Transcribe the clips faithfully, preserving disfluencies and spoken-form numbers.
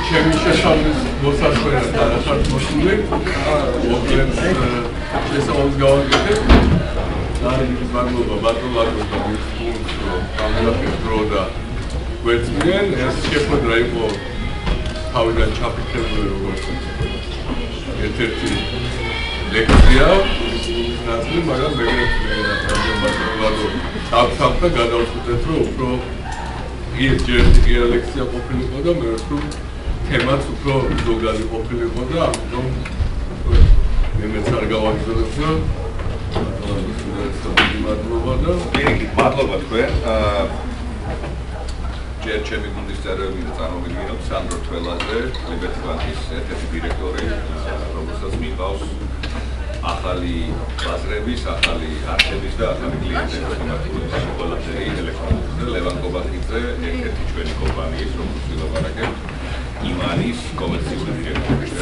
ჩემი შესაბამის მოსასწრაფად არაფერს მოშული. მოკლედ შესაბამის გავაკეთებ. ძალიან მადლობა ბატონო და მის ფუნქს რომ გამოგაფრთხილეთ დრო და გვერდიან ეს შეხვედრა იყო თავიდან ჩაფიქრებული როგორც ერთ-ერთი ლექცია ნაწილი, მაგრამ მეგრეთ ბატონო თავთავთა გადავწყვეტეთ რომ უფრო ერთ ლექცია ყოფილიყო და მე ვთქვი თემაც უფრო ზოგადი ყოფილიყო და ამიტომ მეც არ გავაგზავნებ და მადლობა და პირიქით მადლობა თქვენ. ჯერ ჩემი გუნდის წევრები და წარმოვიდგინოთ სანდრო თველაძე, ლიბერტი ბანკის ერთ-ერთი დირექტორი, რომელსაც მიყავს ახალი ბაზრების, ახალი არხების და ახალი კლიენტების მიმართულებით ყველაფერი ელექტრონიკის და ლევან კობახიძე, ერთ-ერთი ჩვენი კომპანიის, როგორც ვილაპარაკებთ, იმანის კომერციული დირექტორი.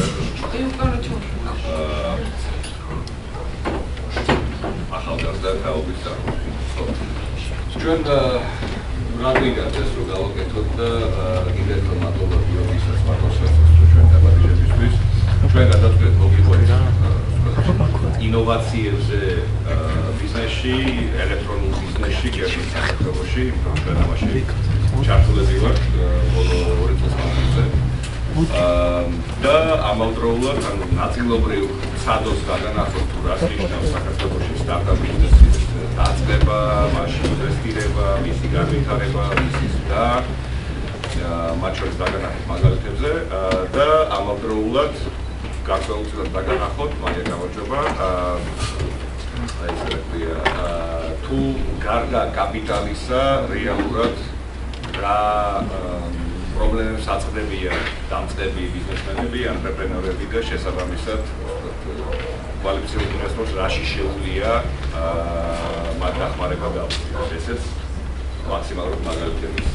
ახალგაზრდა თაობის წარმომადგენელი. ჩვენ რა გვიგებთ ეს რომ გავაკეთოთ და კიდევ უფრო მადლობა გიორგისაც მარტოსებსაც ჩვენ დაბადებისთვის. ჩვენ გადავწყვეტ მოგიყვეთ ინოვაციებზე ბიზნესში, ელექტრონულ ბიზნესში, გერმანიის საქართველოში, ჩვენ ამაში ჩართულები ვართ ბოლო ორი წლის მანძილზე. და ამავდროულად ანუ ნაწილობრივ სადოს გადანახოთ თუ რას ნიშნავს საქართველოში სტარტაპ ბიზნესის დაწყება, მასში ინვესტირება, მისი განვითარება, მისი ზრდა, მათ შორის დაგანახეთ მაგალითებზე და ამავდროულად გარკვეულწილად დაგანახოთ, მაგერ გამარჯობა, აი ეს რა ქვია, თუ გარდა კაპიტალისა რეალურად რა პრობლემებს აწყდებიან დამწყები ბიზნესმენები, ანტრეპრენორები და შესაბამისად კვალიფიციურ ინვესტორს რაში შეუძლია მათ დახმარება გავუწიოს. ესეც მაქსიმალურად მაგალითების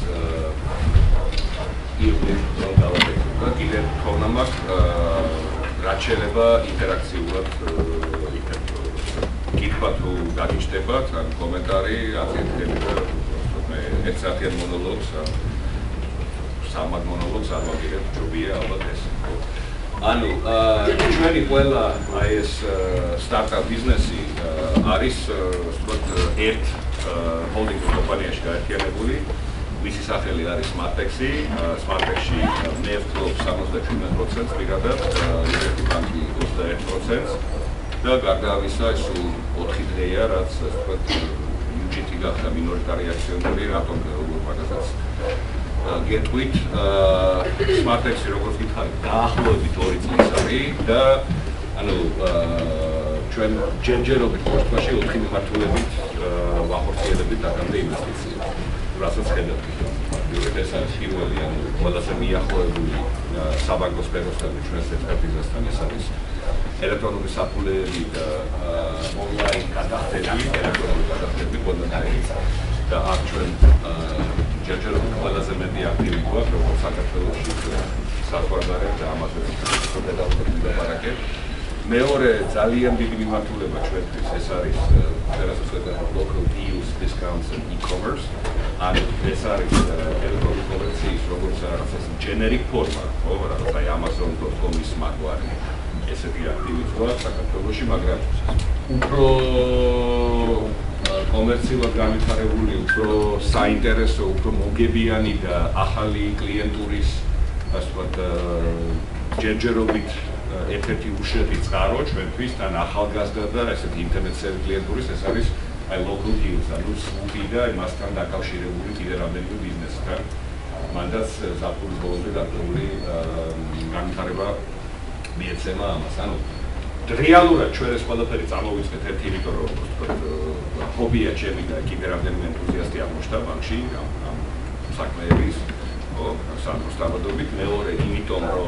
ირგვლივ რომ გავაკეთოთ და კიდევ თხოვნა მაქვს რაც შეიძლება ინტერაქციულად კითხვა თუ გაგიჩნდებათ, ან კომენტარი, აწიეთები და ერთ საათიან მონოლოგს სამად მონოლოგს არ ვაგირებ, ჯობია ალბათ ეს. ანუ ჩვენი ყველა აი ეს სტარტაპ ბიზნესი არის ვთქვათ ერთ ჰოლდინგ კომპანიაში გაერთიანებული. მისი სახელი არის SmartEx-ი. SmartEx-ში მე ვფლობ სამოცდაშვიდმეტ პროცენტს პირადად, ლიბერტი ბანკი ოცდაერთ პროცენტს და გარდა ამისა სულ ოთხი დღეა, რაც ვთქვათ იუ ჯი ტი გახდა მინორიტარი აქციონერი, რატომ როგორ მაგასაც გეტყვით, SmartEx-ი როგორც გითხარით, დაახლოებით ორი წლის არის და ანუ ჩვენ ჯერჯერობით მოწყობაში ოთხი მიმართულებით ვახორციელებით აქამდე ინვესტიციებს, რასაც ხედავთ. ეს არის პირველი, ანუ ყველაზე მიახლოებული საბანკო სფეროსთან ჩვენს ექსპერტიზასთან ეს არის ელექტრონული საფულეები და ონლაინ გადახდები, ელექტრონული გადახდები ყველანაირი და აქ ჩვენ ჯერჯერობით ყველაზე მეტი აქტივი გვაქვს, როგორც საქართველოში საზღვარგარეთ და ამაზე დეტალურად ვილაპარაკებ. მეორე ძალიან დიდი მიმართულება ჩვენთვის ეს არის რასაც ვეძახით local deals, discounts and e-commerce. ანუ ეს არის ელექტრონული კომერციის როგორც რაღაცას generic ფორმა, ხო, რაღაც აი amazon dot com-ის მაგვარი. ესეთი აქტივიც გვაქვს საქართველოში, მაგრამ უფრო კომერციულად განვითარებული, უფრო საინტერესო, უფრო მოგებიანი და ახალი კლიენტურის, ასე ვთქვათ, ჯერჯერობით ერთ-ერთი უშედეგი წყარო ჩვენთვის და ახალგაზრდა და ესეთი ინტერნეტსერვი კლიენტურის ეს არის აი local deals, ანუ სუპი და იმასთან დაკავშირებული კიდევ რამდენიმე ბიზნესთან. მანდაც ზაფხულის ბოლომდე დაკავებული განვითარება მიეცემა ამას. ანუ რეალურად ჩვენ ეს ყველაფერი წარმოვიწყეთ ერთი იმიტომ რომ ვთქვათ ჰობია ჩემი და კიდევ რამდენიმე ენთუზიასტი აღმოჩნდა ბანკში ამ საქმეების სანდროს დაბადობით. მეორე იმიტომ რომ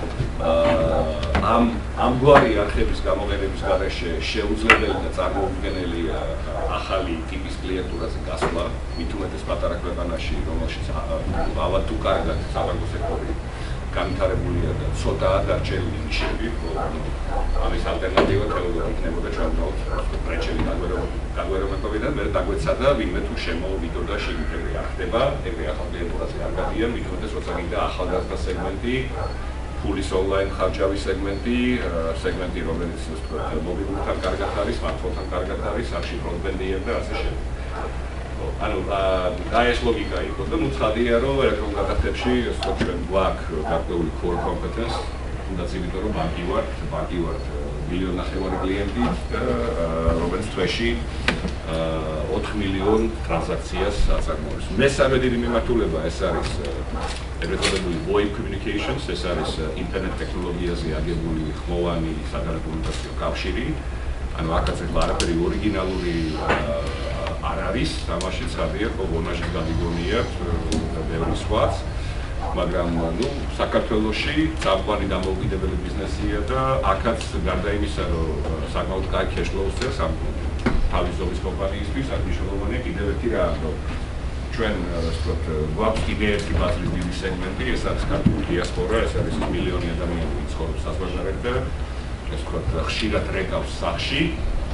ამ ამგვარი არხების გამოყენების გარეშე შეუძლებელი და წარმოუდგენელია ახალი ტიპის კლიენტურაზე გასვლა, მით უმეტეს პატარა ქვეყანაში, რომელშიც ალბათ თუ კარგად საბანკო სექტორი განვითარებულია და ცოტაა დარჩენილი ნიშები, ამის ალტერნატივა თეორიულად იქნებოდა ჩვენ პრეჩელი გაგვერომებობიდან მე დაგვეცადა ვინმე თუ შემოვიდო და შეგვიძლია არ ხდება, ეგრე ახალ კლიენტურაზე არ გადიან, მithumetes როცა გინდა ახალგაზრდა სეგმენტი, ფულის ონლაინ ხარჯავი სეგმენტი, სეგმენტი რომელიც ვთქვათ მობილურთან კარგად არის, სმარტფონთან კარგად არის, არში ბროდბენდია და ასე შემდეგ. ანუ და ეს ლოგიკა იყო და ნუ ცხადია რომ ელექტრონულ გადახდებში ვთქვათ ჩვენ გვაქვს გარკვეული core competence, თუნდაც იმიტომ რომ ბანკი ვართ, ბანკი ვართ მილიონ ნახევარი კლიენტი და რომელიც თვეში ოთხ მილიონ ტრანზაქციას აწარმოებს. მესამე დიდი მიმართულება ეს არის ეგრეთ წოდებული VoIP communications, ეს არის ინტერნეტ ტექნოლოგიაზე აგებული ხმოვანი საგარეკომუნიკაციო კავშირი. ანუ აქაც ახლა არაფერი ორიგინალური არ არის, თამაში ცხადია, რომ ბონაჟის გამიგონია და ბევრი სხვაც. მაგრამ ნუ საქართველოში წამყვანი დამოუკიდებელი ბიზნესია და აქაც გარდა იმისა, რომ საკმაოდ კარგი cash flow-ს წერს ამ თავის ზოლის კომპანიისთვის, აქ მნიშვნელოვანია კიდევ ერთი რამ, რომ ჩვენ ვთქვათ, გვაქვს კიდევ ერთი ბაზრის დიდი სეგმენტი, ეს არის ქართული დიასპორა, ეს არის მილიონი ადამიანი, ვინც ცხოვრობს საზღვარგარეთ და ეს ვთქვათ, ხშირად რეკავს სახლში.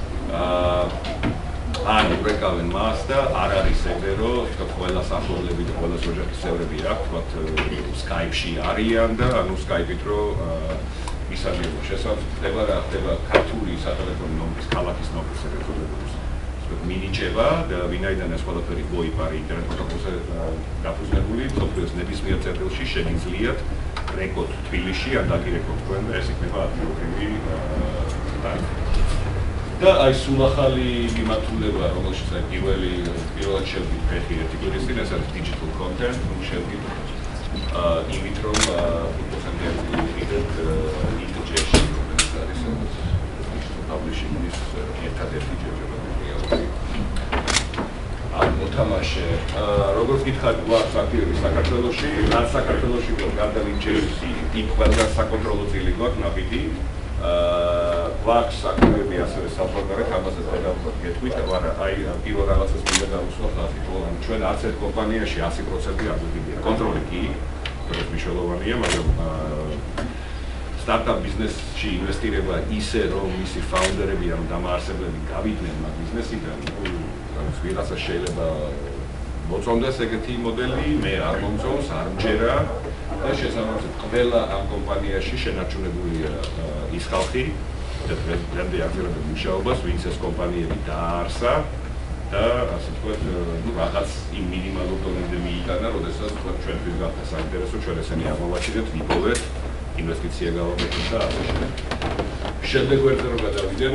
ან ურეკავენ მას და არ არის ეგრე, რომ ვთქვათ, ყველა სახურულები და ყველა ოჯახის წევრები აქვს, ვთქვათ, Skype-ში არიან და ანუ Skype-ით რო მისაღებო შესაძლებლობა რა ხდება ქართული სატელეფონო ნომრის ქალაქის ნომრის ეგრეთ წოდებული. ვთქვათ, მინიჭება და ვინაიდან ეს ყველაფერი VoIP არის ინტერნეტ პროტოკოლზე დაფუძნებული, მსოფლიოს ნებისმიერ წერტილში შეგიძლიათ რეკოთ თბილისში ან დაგირეკოთ თქვენ და ეს იქნება ადგილობრივი ბანკი. და აი სულ ახალი მიმართულება, რომელშიც აი პირველი პირველად შევდით ფეხი ერთი კვირის წინ, ეს არის digital content, რომ შევდით იმით, რომ პროცენტები ვიდეთ integration, რომელიც არის digital publishing-ის ერთადერთი ჯერჯერობით. ან მოთამაშე, როგორც გითხარით, გვაქვს აქტივები საქართველოში, რაც საქართველოში გვაქვს გარდა ლინჩერში, იქ ყველგან საკონტროლო წილი გვაქვს ნაბიჯი. გვაქვს აქტივები ასევე საზღვარგარეთ, ამაზე გადავხოთ გეტყვით, მაგრამ აი პირველ რაღაცას მინდა დავუსვა ხალხი, რომ ჩვენ არც ერთ კომპანიაში ასი პროცენტი არ გვიგია. კონტროლი კი, ეს მნიშვნელოვანია, მაგრამ სტარტაპ ბიზნესში ინვესტირება ისე, რომ მისი ფაუნდერები ან დამაარსებლები გავიდნენ მაგ ბიზნესიდან, რაღაც ვიღაცა შეიძლება მოწონდეს ეგეთი მოდელი, მე არ მომწონს, არ მჯერა და შესაბამისად ყველა ამ კომპანიაში შენარჩუნებულია ის ხალხი და დღემდე აგრძელებენ მუშაობას, ვინც ეს კომპანიები დააარსა და ასე ვთქვათ, ნუ რაღაც იმ მინიმალურ დონემდე მიიტანა, როდესაც ვთქვათ ჩვენთვის გახდა საინტერესო, ჩვენ ესენი აღმოვაჩინეთ, ვიპოვეთ, ინვესტიცია გავაკეთეთ და ასე შემდეგ. შემდეგ ვერზე რომ გადავიდეთ,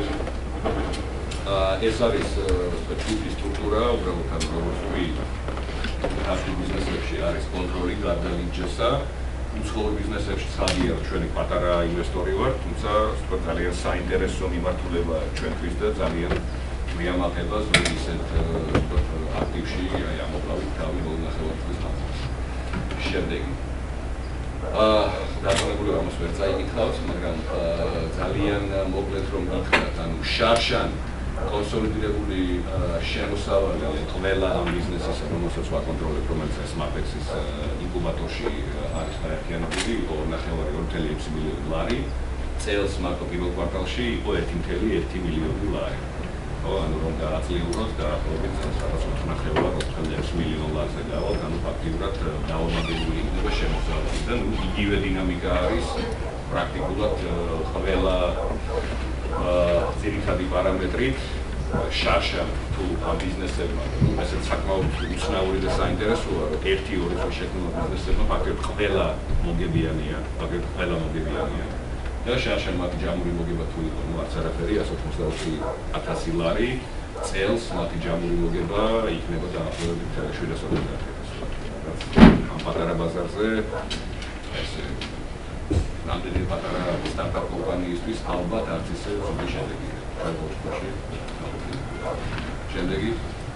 ეს არის ჯგუფის სტრუქტურა, უბრალოდ ამ როგორც ვთქვი, ქართულ ბიზნესებში არის კონტროლი გარდა ლინჩესა. უცხოურ ბიზნესებში ცხადია, ჩვენი პატარა ინვესტორი ვართ, თუმცა ვთქვათ, ძალიან საინტერესო მიმართულება ჩვენთვის და ძალიან გვიამაყება ზოგ ისეთ აქტივში აი ამოყავით თავი ბოლო ნახევარ წლის მანძილზე. შემდეგი. აა დაწონებული ამას ვერ წაიკითხავთ, მაგრამ ძალიან მოკლედ რომ გითხრათ, ანუ შარშან კონსოლიდირებული შემოსავალი ყველა ამ ბიზნესისა, რომელსაც ვაკონტროლებ, რომელიც SmartX-ის ინკუბატორში არის გაერთიანებული, იყო ნახევარი ორი წუთი ექვსი მილიონი ლარი, წელს მარტო პირველ კვარტალში იყო ერთი წუთი ერთი მილიონი ლარი. ხო, ანუ რომ გააწლიუროთ, დაახლოებით სადაც ოთხ ნახევარ ოთხ წუთი ექვსი მილიონი ლარზე გავალთ, ანუ ფაქტიურად დაუმაგრებელი იქნება შემოსავალი და ნუ იგივე დინამიკა არის პრაქტიკულად ყველა ძირითადი პარამეტრით შარშან თუ ამ ბიზნესებმა, ესეც საკმაოდ უცნაური და საინტერესოა, რომ ერთი ორი წლის შექმნა ბიზნესებმა ფაქტობრივად ყველა მოგებიანია, ფაქტობრივად ყველა მოგებიანია. და შარშან მათი ჯამური მოგება თუ იყო, ნუ არც არაფერი, εκατს ოცდაოთხი ათასი ლარი, წელს მათი ჯამური მოგება იქნება დაახლოებით შვიდას ოცდაათი ათასი ლარი. ამ პატარა ბაზარზე ესე რამდენი პატარა სტარტაპ კომპანიისთვის ალბათ არც ისე ზოგი შედეგია. ჩვენში. შემდეგი.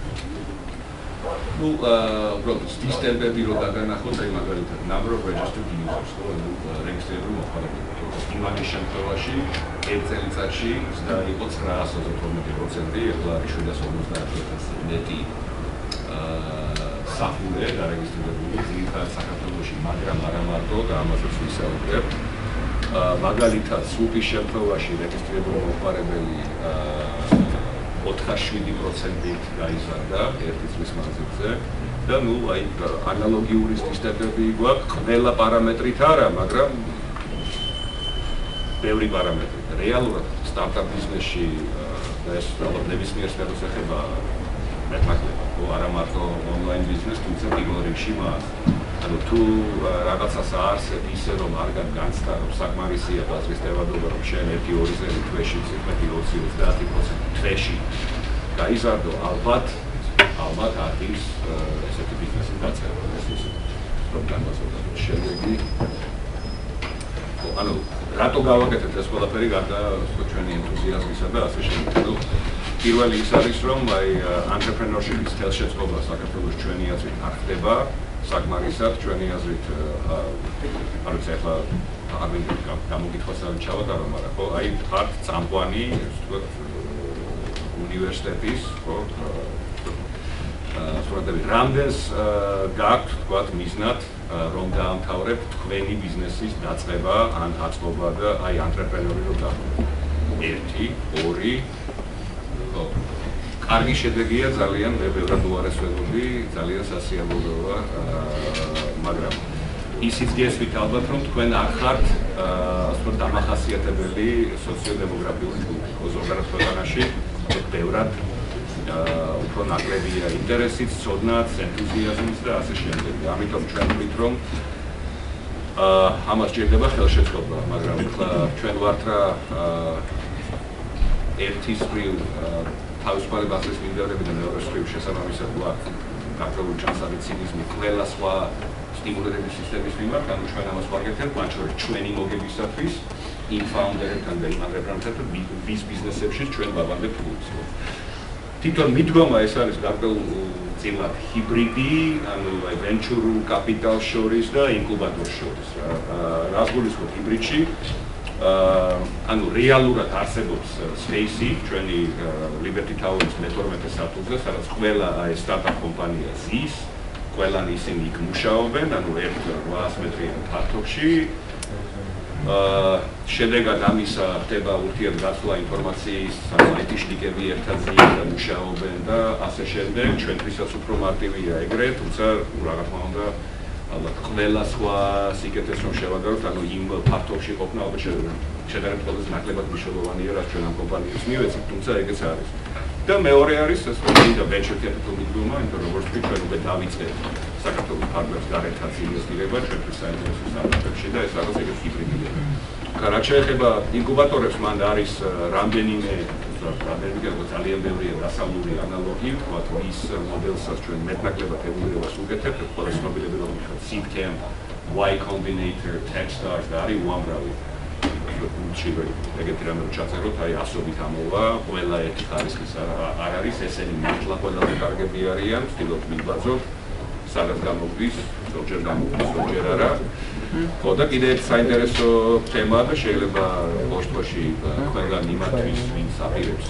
ნუ უბრალოდ ის ტემპები რო დაგანახოთ, აი მაგალითად number of registered users, ხო, ნუ რეგისტრირებული მოხალხეები. იმანის შემთხვევაში ერთ წელიწადში ზრდა იყო ცხრაასოცდაათი პროცენტი, ახლა არის შვიდას ორმოცდაათი ათასი ნეტი საფულე დარეგისტრირებული ძირითადად საქართველოში, მაგრამ არა მარტო და ამაზეც ვისაუბრებ. მაგალითად, სულტის შემთხვევაში რეგისტრირებული მომხმარებელი ოთხი პროცენტით გაიზარდა ერთი წლის მანძილზე და ნუ აი ანალოგიური სტატისტიკები გვაქვს ყველა პარამეტრით არა, მაგრამ ბევრი პარამეტრი. რეალურად სტარტაპ ბიზნესში და ეს ალბათ ნებისმიერ სფეროს ეხება მეტნაკლებად, არა მარტო ონლაინ ბიზნეს, თუმცა პირველ რიგში მას. ანუ თუ რაღაცას არსებ ისე რომ არ განცდა რომ საკმარისია ბაზრის დევადობა რომ შენ ერთი ორი წელი თვეში ცხრა ოცი ოცდაათი პროცენტი თვეში გაიზარდო ალბათ ალბათ არის ესეთი ბიზნესის დაწერა ეს ის რომ განვასწორდა შემდეგი ანუ რატო გავაკეთეთ ეს ყველაფერი გარდა ჩვენი ენთუზიაზმისა და ასე შემდეგ პირველი ის არის რომ აი entrepreneurship-ის თელშეწყობა საქართველოს ჩვენი აზრით არ ხდება საკმარისად ჩვენი აზრით არ ვიცი ახლა არ მინდა გამოგითხოვს რა ჩავატარო მაგრამ ხო აი ხართ წამყვანი უნივერსიტეტის ხო სწორედ რამდენს გაქვთ თქვათ მიზნად რომ დაამთავრებ თქვენი ბიზნესის დაწყება ან აწყობა და აი entrepreneur-ი რომ გახდეთ ერთი ორი ხო კარგი შედეგია ძალიან მე ბევრად უარესველობდი ძალიან სასიამოვნოა მაგრამ ისიც გესვით ალბათ რომ თქვენ არ ხართ ასე დამახასიათებელი სოციო-დემოგრაფიული ჯგუფი ზოგადად ქვეყანაში ბევრად უფრო ნაკლებია ინტერესიც, ცოდნაც, ენთუზიაზმიც და ასე შემდეგ. ამიტომ ჩვენ ვთქვით რომ ამას სჭირდება ხელშეწყობა, მაგრამ ჩვენ ვართ რა ერთის მხრივ თავისუფალი ბაზრის მიმდევრები და მეორე მხრივ შესაბამისად ვართ გარკვეული ჩანსავი ცინიზმი ყველა სხვა სტიმულირების სისტემის მიმართ, ანუ ჩვენ ამას ვაკეთებთ, მათ შორის ჩვენი მოგებისათვის, იმ ფაუნდერებთან და იმ ანტრეპრენორებთან, ვის ბიზნესებში ჩვენ ვაბანდებთ ფულს. თვითონ მიდგომა ეს არის გარკვეულწილად ჰიბრიდი, ანუ აი venture capital შორის და ინკუბატორ შორის. რას გულისხმობ ჰიბრიდში? ანუ რეალურად არსებობს Space-ი, ჩვენი Liberty Tower-ის მეთორმეტე სართულზე, სადაც ყველა აი სტარტაპ კომპანია ზის, ყველანი ისინი იქ მუშაობენ, ანუ ერთ რვაას მეტრიან ფართობში. შედეგად ამისა ხდება ურთიერთგაცვლა ინფორმაციის აიტიშნიკები ერთად ზიან და მუშაობენ და ასე შემდეგ. ჩვენთვისაც უფრო მარტივია ეგრე, თუმცა რა თქმა უნდა ალბათ ყველა სხვა სიკეთეს რომ შევაგაროთ, ანუ იმ ფართობში ყოფნა ალბათ შედარებით ყველაზე ნაკლებად მნიშვნელოვანია, რაც ჩვენ ამ კომპანიებს მივეცით, თუმცა ეგეც არის. და მეორე არის ეს მინდა venture capital მიდგომა, იმიტომ რომ როგორც თქვი ჩვენ უკვე დავიწყეთ საქართველოს ფარგლებს გარეთაც ინვესტირება ჩვენთვის საინტერესო სტარტაპებში და ეს რაღაც ეგრეთ ჰიბრიდია. რაც შეეხება ინკუბატორებს, მან არის რამდენიმე რამდენიმე ძალიან ბევრია დასავლური ანალოგი, ვთქვათ, ის მოდელსაც ჩვენ მეტნაკლებად ევოლუირებას ვუკეთებთ, ყველა ცნობილები რომ ვთქვათ Seedcamp, Y Combinator, Techstars და არის უამრავი. ეგეთი რამე ჩაწეროთ, აი ასობით ამოვა, ყველა ერთი ხარისხის არ არის, ესენი მართლა ყველაზე კარგები არიან, ვცდილობთ მიბაძოთ, სადაც გამოგვდის, ზოგჯერ გამოგვდის, ზოგჯერ არა. ხო და კიდე ერთი საინტერესო თემაა და შეიძლება ბოლოში ყველგან იმათთვის, ვინც აპირებს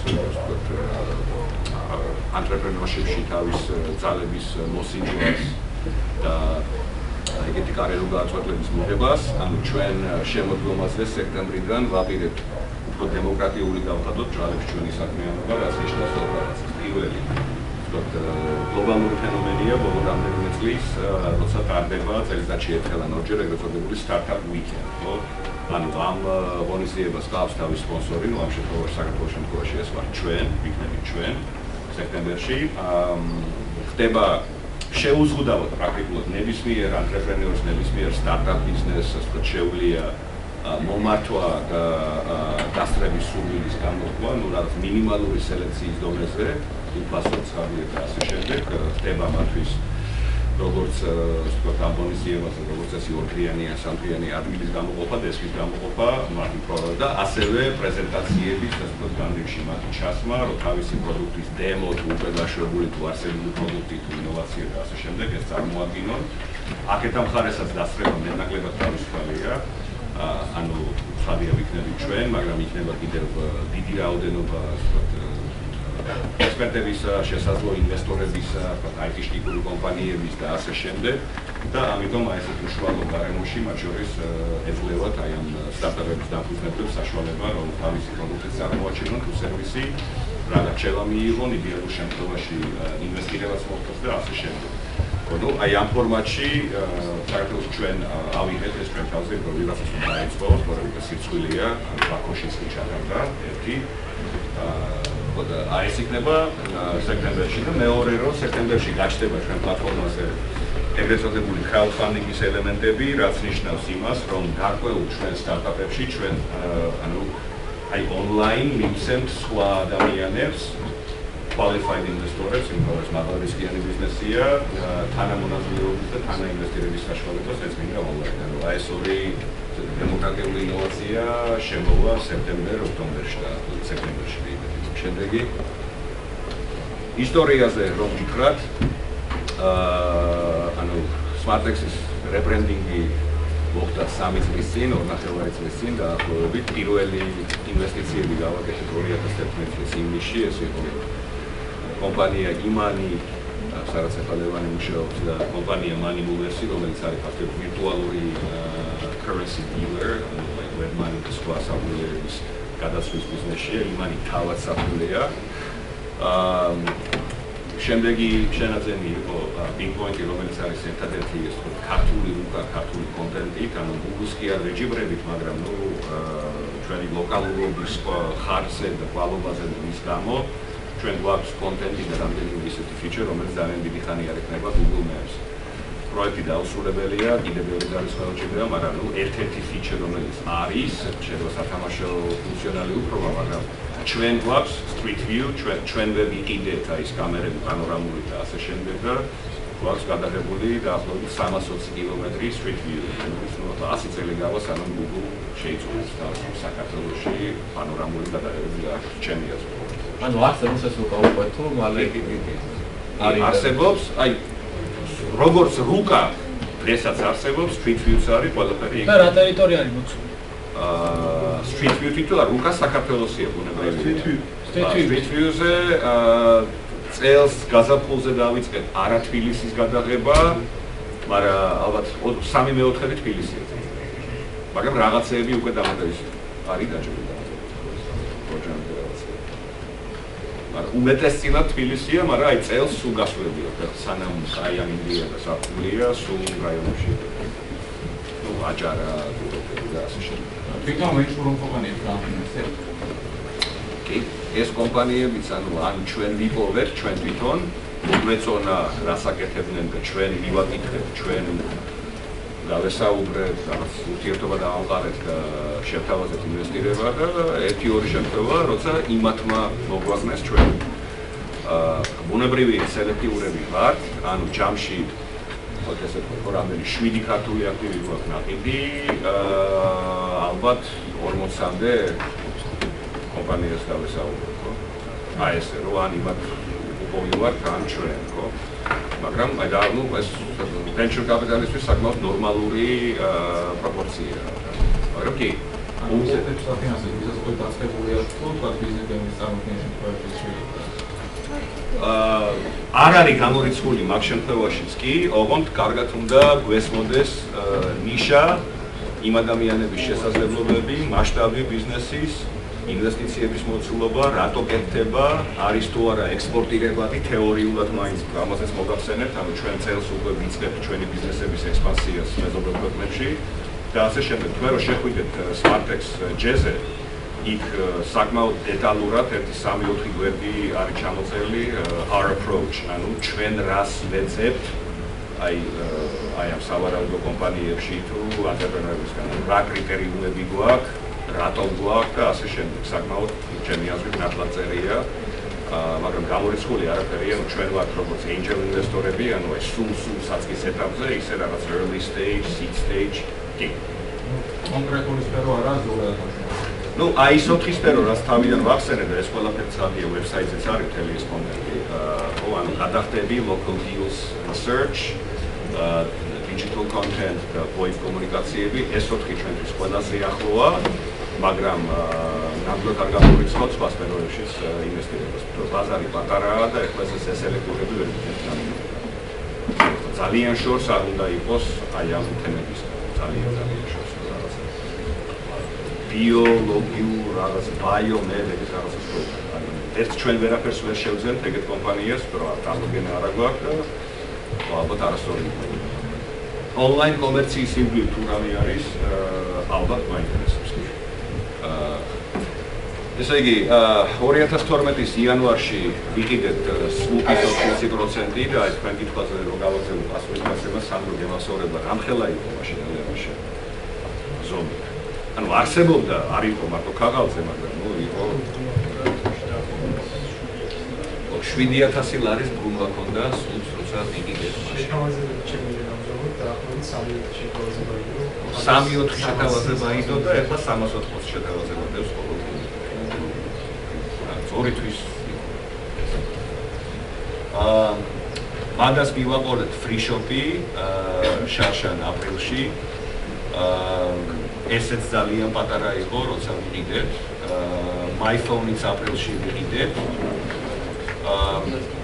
entrepreneurship-ში თავის ძალების მოსინჯვას და ეგეთი კარიერული გააცვლების მიღებას, ანუ ჩვენ შემოდგომაზე სექტემბრიდან ვაპირებთ უფრო დემოკრატიული გავხადოთ ჯვალებს ჩვენი საქმიანობა, რაც ნიშნავს რაღაც პირველი გლობალური ფენომენია ბოლო რამდენიმე წლის, როცა ტარდება წელიწადში ერთხელ ან ორჯერ ეგრეთ წოდებული startup weekend, ხო? ანუ ამ ღონისძიებას გავს თავის სპონსორი, ნუ ამ შემთხვევაში საქართველოს შემთხვევაში ეს ვართ ჩვენ, ვიქნებით ჩვენ სექტემბერში. ხდება შეუზღუდავად პრაქტიკულად ნებისმიერ ანტრეპრენერს, ნებისმიერ სტარტაპ ბიზნესს, ასე ვთქვათ, შეუძლია მომართვა და დასწრების სურვილის გამოთქვა, ნუ რაღაც მინიმალური სელექციის დონეზე, უფასო ცხადია და ასე შემდეგ, ხდება მათთვის როგორც ვთქვათ, ამ ღონისძიებაზე, როგორც ეს ორდრიანი ან სამდრიანი ადგილის გამოყოფა, დესკის გამოყოფა, მათი პროდუქტი და ასევე პრეზენტაციების, ასე ვთქვათ, განრიგში მათი ჩასმა, რომ თავისი პროდუქტის დემო თუ უკვე გაშვებული თუ არსებული პროდუქტი თუ ინოვაცია და ასე შემდეგ ეს წარმოადგინონ. აქეთა მხარესაც დასწრება მეტნაკლებად თავისუფალია. ანუ ცხადია ვიქნებით ჩვენ, მაგრამ იქნება კიდევ დიდი რაოდენობა, ასე ვთქვათ, ექსპერტების, შესაძლო ინვესტორების, აი ტი ტიპური კომპანიების და ასე შემდეგ. და ამიტომ აი ესეთ უშუალო გარემოში მათ შორის ეძლევათ აი ამ სტარტაპების დამფუძნებლებს საშუალება, რომ თავისი პროდუქტის წარმოაჩენონ თუ სერვისი, რაღაც შელა მიიღონ, იდეალურ შემთხვევაში ინვესტირებას მოხდეს და ასე შემდეგ. ну, აი ამ ფორმატში საქართველოს ჩვენ ავიღეთ ეს ჩვენ თავზე პროგრამას უნდა დაიწყოს, მაგრამ სიცხვილია, ბაქოშიც კი ჩატარდა ერთი. და აი ეს იქნება სექტემბერში და მეორე რომ სექტემბერში გაჩნდება ჩვენ პლატფორმაზე ეგრეთ წოდებული crowdfunding-ის ელემენტები, რაც ნიშნავს იმას, რომ გარკვეულ ჩვენ სტარტაპებში ჩვენ ანუ აი ონლაინ მივცემთ სხვა ადამიანებს qualified investors, იმავე მაღალრისკიანი ბიზნესია, თანამონაზრეობის და თანაინვესტირების საშუალებას ეწმინდა ონლაინ. ანუ აი ეს ორი დემოკრატიული ინოვაცია შემოვა სექტემბერ-ოქტომბერში და სექტემბერში. შემდეგი ისტორიაზე რომ ვიქრათ, ანუ SmartX-ის რებრენდინგი მოხდა სამი წლის წინ, ორ ნახევარი წლის წინ დაახლოებით. პირველი ინვესტიციები გავაკეთეთ ორი ათას თერთმეტი წლის ივნისში, ეს იყო კომპანია იმანი, სარაცეფალევანი მუშაობს და კომპანია Moneymovers, რომელიც არის ფაქტობრივად ვირტუალური currency dealer, webmoney და სხვა საფულეების გადასვლის ბიზნესია, იმანი თავად საფულეა. შემდეგი შენაძენი იყო Pinpoint, რომელიც არის ერთადერთი ეს თქო ქართული რუკა, ქართული კონტენტი, ანუ Google-ს კი არ ვეჯიბრებით, მაგრამ ნუ ჩვენი ლოკალურობის ხარჯზე და კვალობაზე მის გამო ჩვენ გვაქვს კონტენტი და რამდენიმე ისეთი ფიჩერ, რომელიც ძალიან დიდი ხანი არ ექნება Google Maps. პროექტი დაუსრულებელია, კიდევ ბევრი ძალის ხელმოჭრილია, მაგრამ ნუ ერთ-ერთი ფიჩერ, რომელიც არის, შეიძლება სათამაშო ფუნქციონალი უფრობა, მაგრამ ჩვენ გვაქვს Street View, ჩვენ ჩვენვე ვიყიდეთ აი ეს კამერები პანორამული და ასე შემდეგ და გვაქვს გადაღებული დაახლოებით სამას ოცი კილომეტრი Street View. ნუ ასი წელი გავა სანამ Google შეიწყვეტს თავს საქართველოში პანორამული გადაღებები გააკეთოს ჩემი აზრით. ანუ არსებობს ეს რუკა უკვე თუ მალე არის არსებობს, აი როგორც რუკა დღესაც არსებობს, Street View-ს არის ყველაფერი. და რა ტერიტორია არის მოცული? აა Street View თითოეულ რუკა საქართველოსია ბუნებრივია. Street View. Street View-ზე წელს გაზაფხულზე დავიწყეთ არა თბილისის გადაღება, მაგრამ ალბათ სამი მეოთხედი თბილისია. მაგრამ რაღაცეები უკვე დამადაის არის დაჭერილი. უმეტესწილად თბილისია, მაგრამ აი წელს სულ გასვლებია, სანამ საიანინდია და საფულია, სულ რაიონებში. ნუ აჭარა და ასე შემდეგ. თვითონ ვენჩურ კომპანიებს გამოვიდეს. კი, ეს კომპანიებიც, ანუ ან ჩვენ ვიპოვეთ, ჩვენ თვითონ მოგვეწონა რასაკეთებდნენ და ჩვენ მივაკითხეთ, ჩვენ გავესაუბრეთ, რაღაც ურთიერთობა დავამყარეთ და შევთავაზეთ ინვესტირება და ერთი-ორი შემთხვევა, როცა იმათმა მოგვაგნეს ჩვენ აა ბუნებრივი სელექტიურები ვართ, ანუ ჯამში თქოთ ესე თქო რამდენი შვიდი ქართული აქტივი გვაქვს ნაყიდი, აა ალბათ ორმოცამდე კომპანიას გავესაუბრეთ, ხო? აი ესე რომ ან იმათ უპოვივართ, ან ჩვენ, ხო? მაგრამ აი და ნუ ეს venture capitalistვის საკმაოდ ნორმალური პროპორციაა. მაგრამ კი, უნივერსიტეტებში საფინანსო ვიზას უკვე დაწყებულია თუ თქვა ბიზნესის წარმოქმნის პროექტში. აა არ არის გამორიცხული მაგ შემთხვევაშიც კი, ოღონდ კარგად უნდა გვესმოდეს ნიშა იმ ადამიანების შესაძლებლობები, მასშტაბი ბიზნესის ინვესტიციების მოცულობა, რატო კეთდება, არის თუ არა ექსპორტირებადი თეორიულად მაინც ამაზეც მოგახსენებთ, ანუ ჩვენ წელს უკვე ვიწყებთ ჩვენი ბიზნესების ექსპანსიას მეზობელ ქვეყნებში და ასე შემდეგ. თქვენ რო შეხვიდეთ SmartX ჯეზე, იქ საკმაოდ დეტალურად ერთი სამი ოთხი გვერდი არის ჩამოწერილი our approach, ანუ ჩვენ რას ვეძებთ აი აი ამ სავარაუდო კომპანიებში თუ ანტერპრენორებისგან, რა კრიტერიუმები გვაქვს, რატომ გვაქვს და ასე შემდეგ. საკმაოდ ჩემი აზრით ნათლად წერია, მაგრამ გამორიცხული არაფერია, ანუ ჩვენ ვართ როგორც angel ინვესტორები, ანუ ეს სულ სულ საწყის ეტაპზე, ისე რაღაც early stage, seed stage, კი. კონკრეტული სფერო არა ზოგადად. ნუ აი ეს ოთხი სფერო, რაც თავიდან ვახსენე და ეს ყველაფერი ცხადია ვებსაიტზეც არის მთელი ეს კონტენტი. ხო, ანუ გადახდები, local deals research, digital content და voice კომუნიკაციები, ეს ოთხი ჩვენთვის ყველაზე ახლოა, მაგრამ ნამდვილად არ გამორიცხავთ სხვა სფეროებშიც ინვესტირებას. ბაზარი პატარაა და ეხლა ეს სელექტურები ვერ იქნება. ძალიან შორს არ უნდა იყოს აი ამ თემების ძალიან ძალიან შორს რაღაცა. ბიოლოგიურ რაღაც ბაიომედიკის რაღაცას პრობლემა. ერთ ჩვენ ვერაფერს ვერ შევძენთ ეგეთ კომპანიას, რომ ტექნოლოგია არ აქვს და ალბათ არასწორი. Online კომერციის ირგვლივ თუ რამე არის, ალბათ მაინტერესებს. ესე იგი, ორი ათას თორმეტის იანვარში ვიყიდეთ სლუპის ოცდაათი პროცენტი და აი თქვენ კითხვაზე რომ გავაგზავნე პასუხის გასება სანდრო გემასწორება რამხელა იყო მაშინ ელემაში ზომი. ანუ არსებობდა, არ იყო მარტო ქაღალდზე, მაგრამ ნუ იყო შვიდი ათასი ლარის ბრუნვა ქონდა სულს როცა ვიყიდეთ მაშინ. სამი ოთხი შეთავაზე მაიდო და ეხლა სამას ოთხმოცი შეთავაზე მოდევს ყოველდღე. ორი თვის. აა მაგას მივაყოლეთ free shop-ი შარშან აპრილში. აა ესეც ძალიან პატარა იყო, როცა ვიყიდეთ. აა my phone-იც აპრილში ვიყიდეთ. აა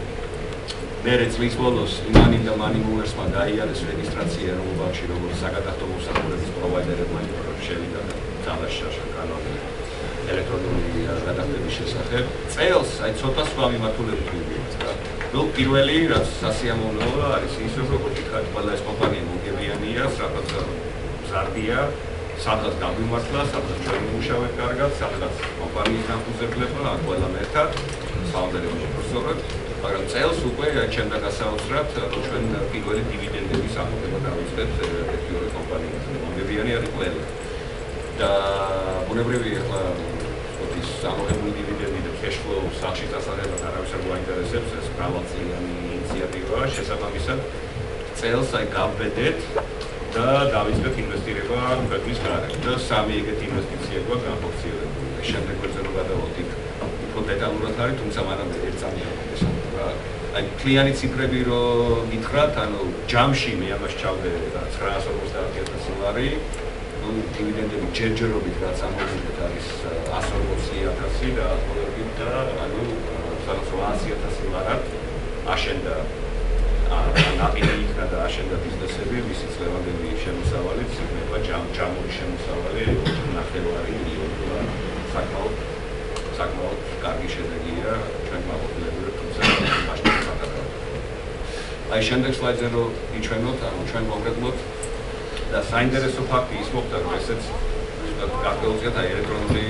მერე წლის ბოლოს იმანი და მანიმუერსმა დაიარეს რეგისტრაცია რომბანკში როგორც საგადახდო მოსახურების პროვაიდერებმა შევიდა და ძალაში შარშან კანონი ელექტრონული გადახდების შესახებ. წელს აი ცოტა სხვა მიმართულებით ვიყიდეთ რა. ნუ პირველი რაც სასიამოვნოა არის ის რომ როგორც ვთქვათ ყველა ეს კომპანია მოგებიანია, სადაც ზარდია, სადაც გამიმართლა, სადაც ჩვენ ვიმუშავეთ კარგად, სადაც კომპანიის დამფუძნებლებმა ყველა ერთად ფაუნდერები პროფესორად, მაგრამ წელს უკვე ჩემთან გასაოცრად რომ ჩვენ პირველი დივიდენდების ამოღება დავიწყეთ ერთი ორი კომპანიაზე. მოგებიანი არის ყველა. და ბუნებრივი ახლა ის ამოღებული დივიდენდი და cash flow სახში დასახელება არავის არ გვაინტერესებს, ეს მრავალწლიანი ინიციატივაა, შესაბამისად წელს აი გავბედეთ და დავიწყეთ ინვესტირება ქვეყნის გარეთ და სამი ეგეთი ინვესტიცია გვაქვს განხორციელებული. შემდეგ ვერზე რომ გადავალთ იქ უფრო დეტალურად არის, თუმცა მანამდე ერთ წამია მოგესალმება. აი კლიანი ციფრები რო გითხრათ, ანუ ჯამში მე ამას ჩავდე ცხრაას ორმოცდაათი ათასი ლარი, ნუ დივიდენდები ჯერჯერობით რაც ამოვიდეთ არის ას ორმოცი ათასი და ყოველდღე და ანუ სადაც ოასი ათასი ლარად აშენდა ნაპირი იქნა და აშენდა ბიზნესები, მისი წლევანდელი შემოსავალიც იქნება ჯამური შემოსავალი ნახევარი მილიონი დოლარი. საკმაოდ საკმაოდ კარგი შედეგია ჩვენ მაყურებელებს, თუმცა მასშტაბი პატარაა. აი შემდეგ სლაიდზე რო იჩვენოთ, ანუ ჩვენ კონკრეტულად და საინტერესო ფაქტი ის მოხდა, რომ ესეც გაგეუძიათ აი ელექტრონული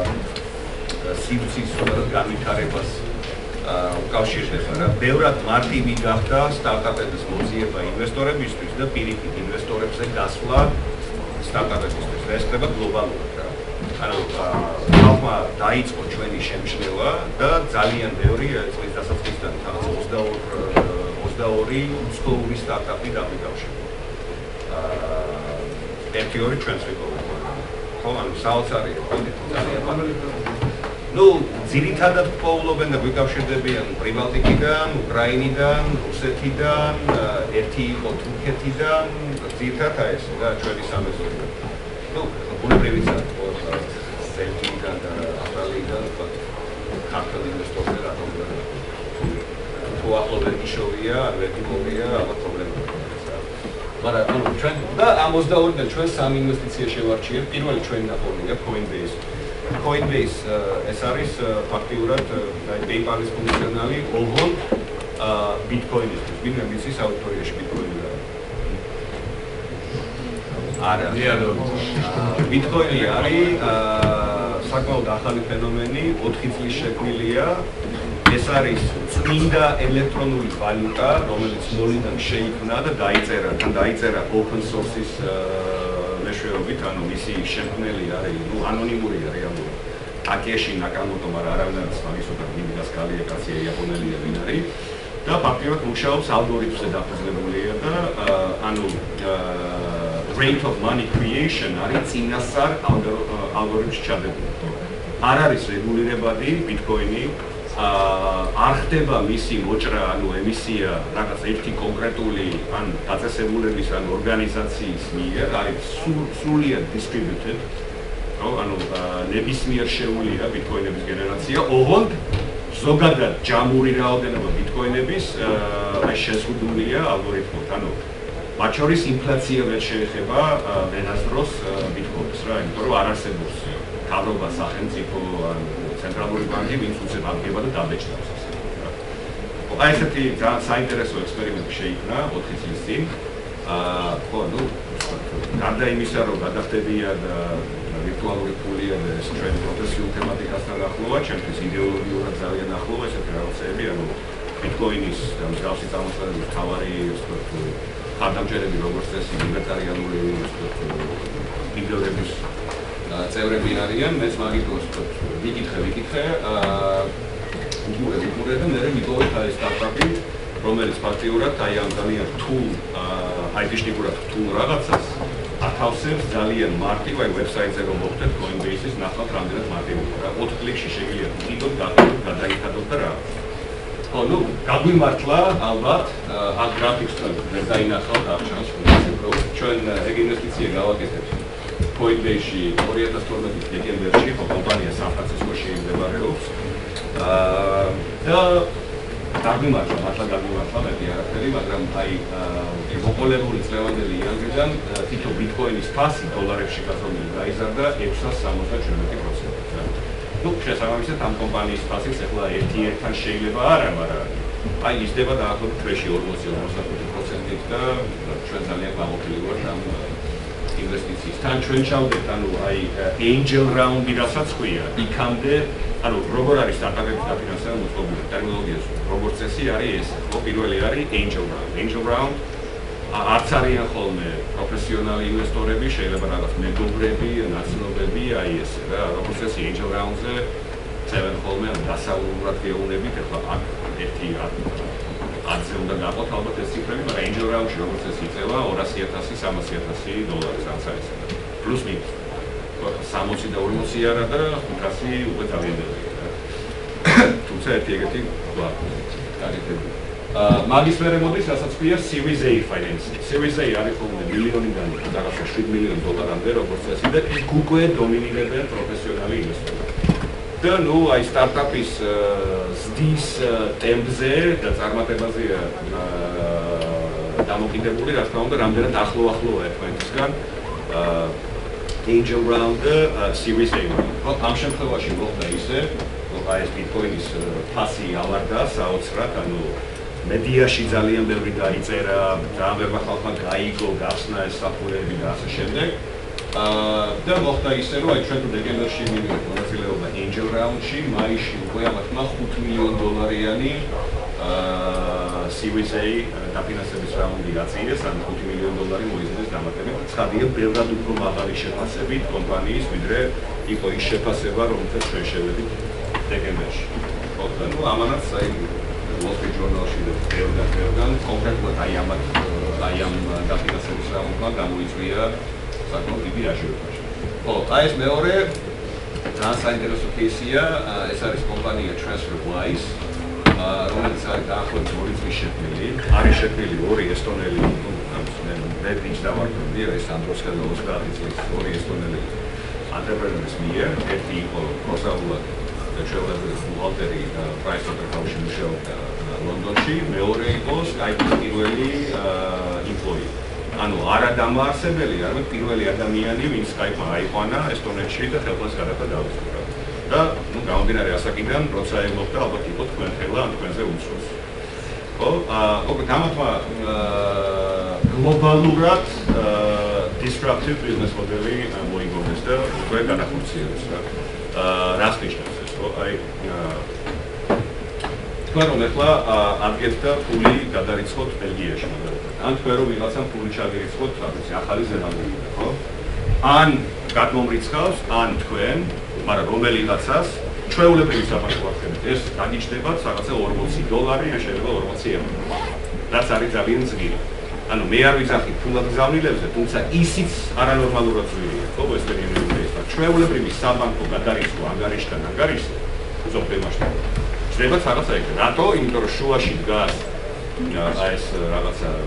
სივრცის განვითარებას უკავშირდება რა. ბევრად მარტივი გახდა სტარტაპების მოძიება ინვესტორებისთვის და პირიქით ინვესტორებზე გასვლა სტარტაპებისთვის. ეს ხდება გლობალურად რა. ანუ ხალხმა დაიწყო ჩვენი შემჩნევა და ძალიან ბევრი წლის დასაწყისიდან ოცდაორი უცხოური სტარტაპი დამიკავშირდა. ერთი ორი ჩვენს ვიყავით. ხო, ანუ საოცარი იყო ძალიან მაგარი. ნუ ძირითადად პოულობენ და გვიკავშირდებიან პრიბალტიკიდან, უკრაინიდან, რუსეთიდან, ერთი იყო თურქეთიდან, ძირითადად აი ეს და ჩვენი სამეზობლო. ნუ ბუნებრივია სელტიდან და ავსტრალიიდან ქართული ინვესტორები რატომ თუ ახლო ვერ გიშოვია, არ ვერ გიმოვია, ალბათ პრობლემაა. მაგრამ ანუ ჩვენ და ამ ოცდაორიდან ჩვენ სამი ინვესტიცია შევარჩიეთ. პირველი ჩვენი ნახოვნია Coinbase. Coinbase ეს არის ფაქტიურად PayPal-ის ფუნქციონალი ოღონდ Bitcoin-ისთვის. ვინმე ვიცის აუდიტორიაში Bitcoin-ი რა? არა. Bitcoin-ი არის საკმაოდ ახალი ფენომენი, ოთხი წლის შექმნილია. ეს არის წმინდა ელექტრონული ვალუტა, რომელიც ნოლიდან შეიქმნა და დაიწერა, თან დაიწერა open source-ის მეშვეობით, ანუ მისი შემქმნელი არის, ნუ ანონიმური არის რეალურად. აკეში ნაკამოტო, მაგრამ არავინ არ იცის მაგისოთა მიმდას კალია კაცია იაპონელია ვინ არის და ფაქტიურად მუშაობს ალგორითმზე დაფუძნებულია და ანუ rate of money creation არის წინასწარ ალგორითმში ჩადებული. არ არის რეგულირებადი Bitcoin-ი, არ ხდება მისი მოჭრა, ანუ ემისია რაღაც ერთი კონკრეტული ან დაწესებულების ან ორგანიზაციის მიერ, არის სრულიად distributed. ხო? ანუ ნებისმიერ შეუულია ბიტკოინების გენერაცია, ოღონდ ზოგადად ჯამური რაოდენობა ბიტკოინების აი შეზღუდულია ალგორითმით. ანუ მათ შორის ინფლაცია ვერ შეეხება ვენასდროს ბიტკოინს რა, იმიტომ რომ არ არსებობს თავრობა სახელმწიფო ან ცენტრალური ბანკი, ვინც უცებ აღება და დაბეჭდავს ასე რა. აი ესეთი ძალიან საინტერესო ექსპერიმენტი შეიქმნა ოთხი წლის წინ. აა ხო, ну, გარდა იმისა, რომ გადახდებია და ვირტუალური ფულია და ეს ჩვენ პროფესიულ თემატიკასთან ახლოა, ჩემთვის იდეოლოგიურად ძალიან ახლოა ესეთი რაღაცები, ანუ ბიტკოინის და მსგავსი წარმოშობების მთავარი ხარდამჭერები, როგორც წესი, ლიბერტარიანული იდეოლოგიის წევრები არიან, მეც მაგით ვიკითხე, ვიკითხე, უყურე, უყურე და მე მივიდოდი აი სტარტაპი, რომელიც ფაქტიურად აი ამ ძალიან რთულ აიტიშნიკურად რთულ რაღაცას ათავსებს ძალიან მარტივ აი ვებსაიტზე რომ მოხდეთ Coinbase-ის ნახავთ რამდენად მარტივია რა ოთხ კლიკში შეგიძლიათ ვიდეოდ გადაიღოთ, გადაიხადოთ და რა. ხო, ну, გაგვიმართლა ალბათ ამ გრაფიკსთან ვერ დაინახავთ აღჭამს რომ ჩვენ ეგ ინვესტიცია გავაკეთებთ Coinbase-ში ორი ათას თორმეტი დეკემბერში, ხო, კომპანია სან-ფრანცისკოში მდებარეობს. აა და გაგვიმართლა, მართლა გაგვიმართლა მეტი არაფერი, მაგრამ აი მოყოლებული წლევანდელი იანვრიდან თითო ბიტკოინის ფასი დოლარებში გაზომილი გაიზარდა ექვსას სამოცდაშვიდ პროცენტად რა. ну, შესაბამისად ამ კომპანიის ფასიც ახლა ერთი ერთთან შეიძლება არა, მაგრამ აი იზრდება დაახლოებით თვეში ორმოცი ორმოცდახუთი პროცენტით და ჩვენ ძალიან გამოყენებული ვართ ამ ინვესტიციის. თან ჩვენ ჩავდეთ, ანუ აი angel round-ი რასაც ქვია, იქამდე ანუ როგორ არის სტარტაპების დაფინანსება მოწყობილი ტერმინოლოგიას, როგორც წესი არის ეს, ხო, პირველი არის angel round. angel round არც არიან ხოლმე პროფესიონალი ინვესტორები, შეიძლება რაღაც მეგობრები, ნაცნობები, აი ესე რა, როგორც წესი angel round-ზე წევენ ხოლმე დასავლურად გეუბნებით, ახლა აქ ერთი ათზე უნდა გაყოთ ალბათ ეს ციფრები, მაგრამ angel round-ში როგორც წესი იწევა ორასი ათასი, სამასი ათასი დოლარი რაღაცა ესე. პლუს მინუს. სამოცი და ორმოცი არა და ხუთასი უკვე ძალიან ბევრია. თუმცა ერთი ეგეთი გარეთები. მაგის მერე მოდის, რასაც ქვია Series A financing. Series A არის ხოლმე მილიონიდან რაღაცა შვიდ მილიონ დოლარამდე, როგორც წესი და იქ უკვე დომინირებენ პროფესიონალი ინვესტორები. და ნუ აი სტარტაპის ზრდის ტემპზე და წარმატებაზეა დამოკიდებული, რა თქმა უნდა, რამდენად ახლო-ახლოა ერთმანეთისგან. angel round series A. ამ შემთხვევაში მოხდა ისე, რომ აი ეს ბიტკოინის ფასი ავარდა საოცრად, ანუ მედიაში ძალიან ბევრი დაიწერა, ძალიან ბევრმა ხალხმა გაიგო, გახსნა ეს საფუძვლები და ასე შემდეგ. და მოხდა ისე, რომ აი ჩვენ თუ დეკემბერში მივიღეთ მონაწილეობა angel round-ში, მაისში უკვე ამათმა ხუთ მილიონ დოლარიანი Series A დაფინანსების რაუნდი გაწიეს, ან ხუთი მილიონ დოლარი მოიზრდეს დამატებით. ცხადია, ბევრად უფრო მაღალი შეფასებით კომპანიის, ვიდრე იყო ის შეფასება, რომელსაც ჩვენ შევედით დეკემბერში. ხო, და ნუ ამანაც აი Wall Street Journal-ში და ბევრგან ბევრგან კონკრეტულად აი ამათ აი ამ დაფინანსების რაუნდმა გამოიწვია საკმაოდ დიდი აჟიოტაჟი. ხო, აი ეს მეორე ძალიან საინტერესო кейსია, ეს არის კომპანია TransferWise. რომელიც არის დაახლოებით ორი წლის შექმნილი, არის შექმნილი ორი ესტონელი, მე ვიჩ დავარქვი, ეს ანდროს ხელოვანს გააჩნია წლის ორი ესტონელი ანტრეპრენორის მიერ, ერთი იყო პროფესიულად ჩვეულებრივი ბუღალტერი პრაისვატერჰაუსში მუშაობდა ლონდონში, მეორე იყო Skype-ის პირველი იმპლოი. ანუ არა დამაარსებელი, არამედ პირველი ადამიანი, ვინც Skype-მა აიყვანა ესტონეთში და ხელფასს გადაყვა დაუსრულა. და ნუ გამომდინარე ასაკიდან, როცა ემოხდა, ალბათ იყო თქვენ ხელა ან თქვენზე უცხოს. ხო, აა, ოღონდ ამათმა გლობალურად disruptive business model-ი მოიგონეს და უკვე განახორციელეს რა. აა, რას ნიშნავს ეს, ხო? აი, თქვენ რომ ახლა ადგეთ და ფული გადარიცხოთ ბელგიაში, მაგალითად. ან თქვენ რომ ვიღაცამ ფული ჩაგერიცხოთ, რაღაცა ახალი ზელანდიიდან, ხო? ან გადმომრიცხავს, ან თქვენ მაგრამ რომელიღაცას ჩვეულებრივი საფასო ახდენთ, ეს დაგიჩნდებათ რაღაცა ორმოცი დოლარი, ან შეიძლება ორმოცი ევრო. რაც არის ძალიან ძლიერი. ანუ მე არ ვიძახი ფულად გზავნილებზე, თუმცა ისიც არანორმალურად ძლიერია, ხო, Western Union-ისა. ჩვეულებრივი საბანკო გადარიცხვა ანგარიშთან ანგარიშზე, ზოგადად მასშტაბით. ჩნდება რაღაცა ეგრე. რატო? იმიტომ რომ შუაში დგას აი ეს რაღაცა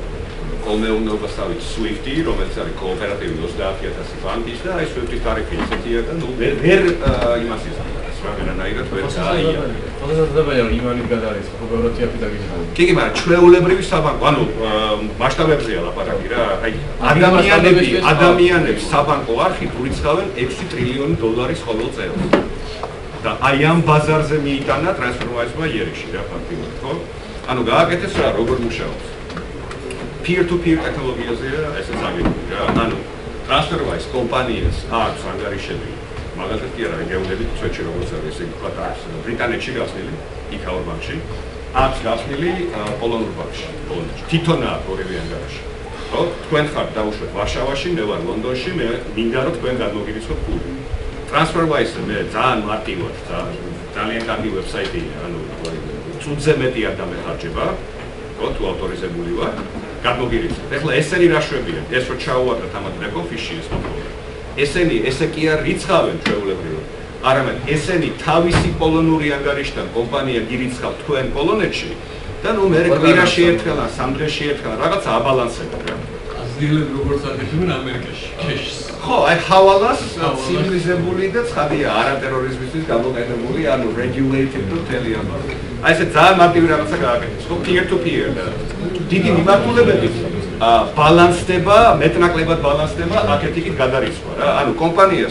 კოლმეურნეობასავით SWIFT-ი, რომელიც არის კოოპერატივი ოცდაათი ათასი ბანკის და აი SWIFT-ის ტარიფი ისეთია და ნუ ვერ ვერ იმას იზრდება, რა ვერანაირად ვერ გააია. ხალხსადაბია რომ იმანით გადაარეს, ხო ბევროთიაფი დაგიჟდა. კი კი, მაგრამ ჩვეულებრივი საბანკო, ანუ მასშტაბებზეა ლაპარაკი რა, აი ადამიანები, ადამიანებს საბანკო არხით ურიცხავენ ექვსი ტრილიონი დოლარის ყოველ წელს. და აი ამ ბაზარზე მიიტანა ტრანსფერვაისმა იერიში რა ფაქტიურად, ხო? ანუ გააკეთეს რა, როგორ მუშაობს. peer-to-peer ტექნოლოგიაზეა ესეც აგებული რა. ანუ TransferWise კომპანიას აქვს ანგარიშები, მაგალითად კი არა რეგიონებით სვეტში როგორც არის, ესე ვთქვათ, არის ბრიტანეთში გახსნილი, იქაურ ბანკში, აქვს გახსნილი პოლონურ ბანკში, პოლონეთში. თვითონ აქვს ორივე ანგარიში. ხო? თქვენ ხართ დაუშვეთ ვარშავაში, მე ვარ ლონდონში, მე მინდა რომ თქვენ გადმოგირიცხოთ ფული. TransferWise მე ძალიან მარტივად, ძალიან კარგი ვებსაიტია, ანუ წუთზე მეტი არ დამეხარჯება, ხო, თუ ავტორიზებული ვარ. გადმოგირიცხოთ. ეხლა ესენი რა შვებიან? ეს რო ჩაუვარდათ ამათ ბექ-ოფისში ეს მოხდება. ესენი ესე კი არ რიცხავენ ჩვეულებრივად. არამედ ესენი თავისი პოლონური ანგარიშთან კომპანია გირიცხავთ თქვენ პოლონეთში და ნუ მე კვირაში ერთხელ ან სამ დღეში ერთხელ რაღაცა აბალანსებთ რა. აზრილებ როგორც აკეთებენ ამერიკაში, cash-ს. ხო, აი ჰავალას ცივილიზებული და ცხადია არატერორიზმისთვის გამოყენებული, ანუ regulated to tell you about. აი ესე ძალიან მარტივი რაღაცა გააკეთეს, ხო, peer-to-peer და დიდი მიმართულებებით ბალანსდება, მეტნაკლებად ბალანსდება აქეთ იქით გადარიცხვა რა. ანუ კომპანიას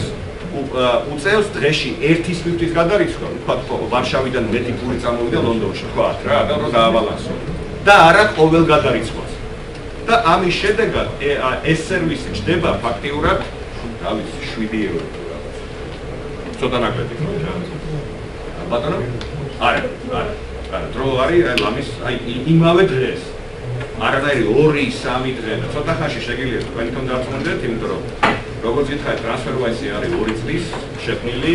უწევს დღეში ერთი SWIFT-ის გადარიცხვა, ვთქვათ, ვარშავიდან მეტი ფული წამოვიდა ლონდონში, ვთქვათ რა, და რომ დააბალანსო. და არა ყოველ გადარიცხვას. და ამის შედეგად ეს სერვისი ჩდება ფაქტიურად, რა ვიცი, შვიდი ევრო რაღაც. ცოტა ნაკლები ხო რა. ბატონო? არა, არა. არა, დრო არის ლამის, აი იმავე დღეს. არანაირი ორი სამი დღე და ცოტა ხანში შეგიძლიათ თქვენთან დაწმუნდეთ, იმიტომ რომ როგორც გითხარით, TransferWise არის ორი წლის შექმნილი,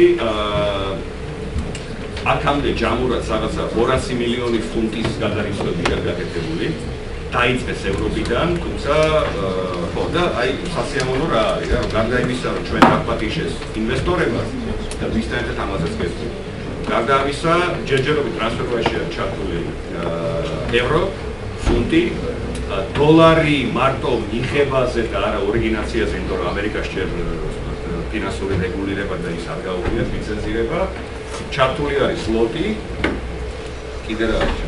აქამდე ჯამურად რაღაცა ორასი მილიონი ფუნტის გადარიცხვები აქვს გაკეთებული. დაიწყეს ევროპიდან, თუმცა ხო და აი სასიამოვნო რა არის რა, გარდა იმისა, რომ ჩვენ დაგპატიშეს ინვესტორებმა და ვისთანაც ამაზეც გესწრებით. გარდა ამისა, ჯერჯერობით TransferWise-ში არის ჩართული ევრო, ფუნტი, დოლარი მარტო მიღებაზე და არა ორიგინაციაზე, იმიტომ რომ ამერიკაში ჯერ ფინანსური რეგულირება და ის არ გაუგიათ ლიცენზირება, ჩართული არის ზლოტი, კიდე რა არის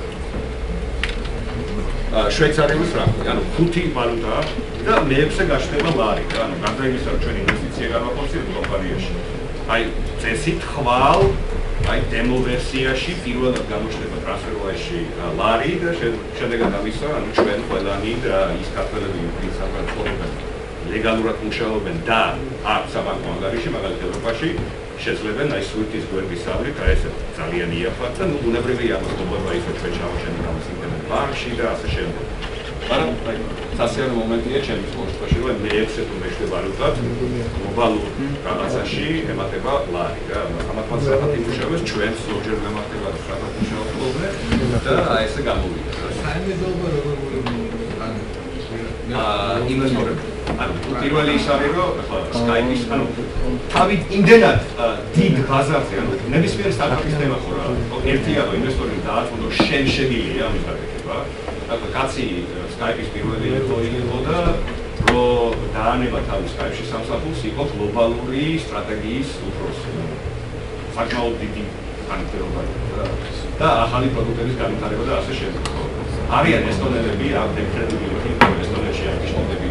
შვეიცარიული ფრანკი, ანუ ხუთი ვალუტაა და მეექვსე გაჩნდება ლარი, ანუ გარდა იმისა, რომ ჩვენ ინვესტიცია გავახორციელებთ კომპანიაში. აი წესით ხვალ, აი დემო ვერსიაში პირველად გამოჩნდება TransferWise-ში ლარი და შედეგად ამისა, ანუ ჩვენ ყველანი და ის ქართველები, ვინც საქართველოსთან ლეგალურად მუშაობენ და აქვს საბანკო ანგარიში, მაგალითად ევროპაში, შეძლებენ აი SWIFT-ის გვერდის ავლით, აი ესე ძალიან იაფად და ნუ ბუნებრივია მოხდება ისე ჩვენ ჩავაშენეთ ამას ინტერნეტ ბანკში და ასე შემდეგ. მაგრამ აი სასიამოვნო მომენტია ჩემთვის მოხდაში, რომ მეექვსე თუ მეშვიდე ვალუტად გლობალურ რაღაცაში ემატება ლარი რა. ამათაც რაღაც იმუშავებს ჩვენ ზოგჯერ მემატება რაღაც იმუშავებს და აი ესე გამოვიდა. საიმედოობა როგორ ანუ აა ინვესტორები ანუ პირველი ის არის რომ Skype-ის ანუ თავით იმდენად დიდ ბაზარზე ანუ ნებისმიერ სტარტაპის თემა ხო რა ერთია რომ ინვესტორი დააწუნდო შენ შეგიძლია ამის გაკეთება ანუ კაცი Skype-ის პირველი იყო და რომ დაანება თავის Skype-ში სამსახურს იყო გლობალური სტრატეგიის უფროსი საკმაოდ დიდი ანტირობა და ახალი პროდუქტების განვითარება და ასე შემდეგ არიან ესტონელები ამ დეფრენდები ესტონეთში არ გიშნდები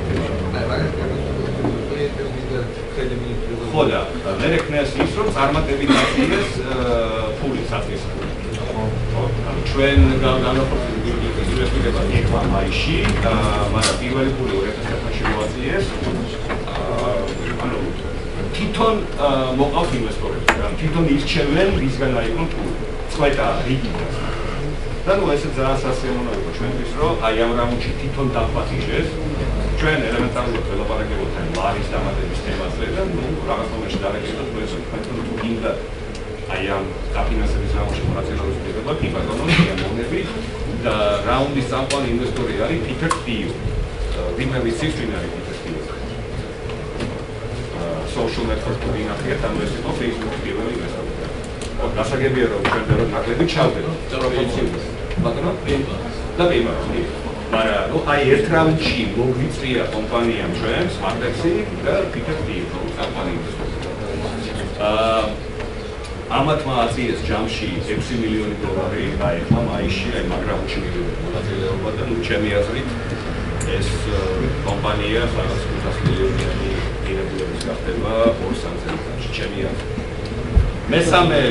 ხო და მე რეკნეს ის რომ წარმატებით დაწიეს ფული საწყის ფული ხო ანუ ჩვენ განვახორციელებთ ინვესტირება იქვა მაისში მაგრამ პირველი ფული ორი ათას წელს მოაწიეს ანუ თვითონ მოყავთ ინვესტორებს თვითონ ირჩევენ ვისგან აიღონ ფული წვეტა რიგით და ნუ ესე ძალიან სასიამოვნო იყო ჩვენთვის რომ აი ამ რაუნდში თვითონ დაფასიშეს ჩვენ ელემენტარულად ველაპარაკებთ ამ ლარის დამატების თემაზე და ნუ რაღაც მომენტში დარეგისტრირებთ ეს თქვენ თუ გინდა აი ამ დაფინანსების რაუნდში მონაწილეობა კი ბატონო შემოვნები და რაუნდის წამყვანი ინვესტორი არის პიტერ სტიუ ვინმე ვიცის ვინ არის პიტერ სტიუ social network-ი ვინახეთ ანუ ეს იყო Facebook-ის პირველი ინვესტორი ო გასაგებია რომ ჩვენ დრო ნაკლები ჩავდეთ ბატონო და პეიმბა მაგრამ ნუ აი ერთ რაუნდში მოგვიწვია კომპანიამ ჩვენ Smartexi და ფიქრობ დიო კომპანიებს. აა ამათმა აწიეს ჯამში ექვსი მილიონი დოლარი გაიხმა მაისში, აი მაგ რაუნდში მონაწილეობა და ნუ ჩემი აზრით ეს კომპანია სადაც ოცდაათ მილიონიანი ღირებულების გახდება ორ-სამ წელიწადში ჩემი აზრით. მესამე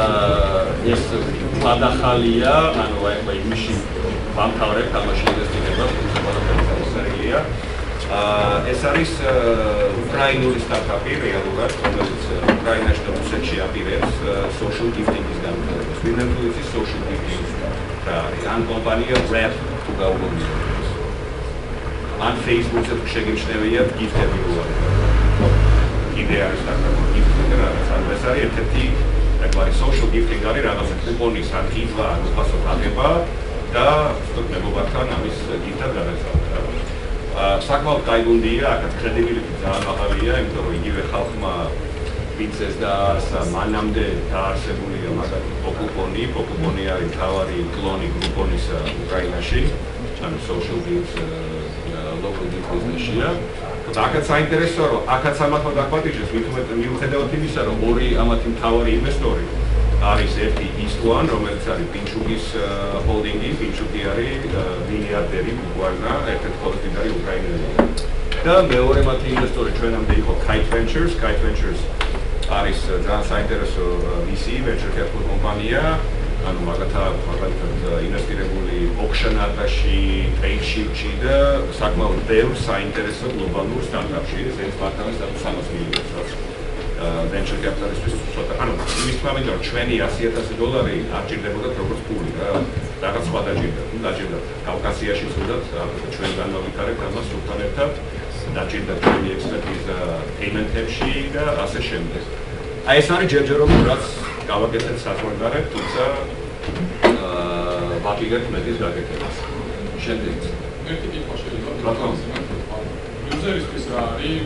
ეს გადახალია, ანუ აი იმში ვამთავრებ თამაში ინვესტირებას, ყველაფერია. ეს არის უკრაინული სტარტაპი რეალურად, რომელიც უკრაინაში და რუსეთში აპირებს social gifting-ის განვითარებას. ვინმე თუ იცის social gifting რა არის? ან კომპანია Wrap თუ გაუგებთ. ან Facebook-ზე თუ შეგიმჩნევიათ გიფტები როარ. კიდე არის სტარტაპი gifting რაღაც, ანუ ეს არის ერთ-ერთი ეგ social gifting არის რაღაცა კუპონის ან ყიდვა, ან უპასო გაგება და ვთქვათ მეგობართან ამის გიფტად გადაგზავნა. საკმაოდ გაიგუნდია, აქაც კრედიბილიტი ძალიან მაღალია, იმიტომ რომ იგივე ხალხმა ვინცეს და მანამდე დაარსებულია მაგალითად პოკუპონი, პოკუპონი არის თავარი კლონი გრუპონისა უკრაინაში, ანუ social gifts local gift business-ია. აქაც საინტერესოა, რომ აქაც ამათმა დაგვატიჟეს, მიუხედავად იმისა, რომ ორი ამათი მთავარი ინვესტორი არის ერთი East One, რომელიც არის პინჩუკის ჰოლდინგი, პინჩუკი არის მილიარდერი ბуквально, ერთ-ერთი კოლექტივი უკრაინელი. და მეორე მათი ინვესტორი ჩვენამდე იყო Kite Ventures, Kite Ventures არის ძალიან საინტერესო V C, venture capital კომპანია, ანუ მაგალითად ინვესტირებული Auction-ში, TradeShift-ში და საკმაოდ ბევრ საინტერესო გლობალურ სტარტაპში, ეს პარტნიორი სამას მილიონს. venture capitalistის ცოტა, ანუ იმის თქმა მინდა რომ ჩვენი ასი ათასი დოლარი არ ჭირდებოდა როგორც ფული რა, რაღაც სხვა დაჭირდა, თუ დაჭირდა კავკასიაში სულაც, ჩვენ განვავითარებთ ამას სულთან ერთად, დაჭირდა ჩვენი ექსპერტიზა payment-ებში და ასე შემდეგ. აი ეს არის ჯერჯერობით რაც გავაკეთეთ საზღვარგარეთ, თუმცა ვაპირებთ მეტის გაკეთებას. შემდეგ ერთი კითხვა შეიძლება რა თქმა უნდა. იუზერისთვის რა არის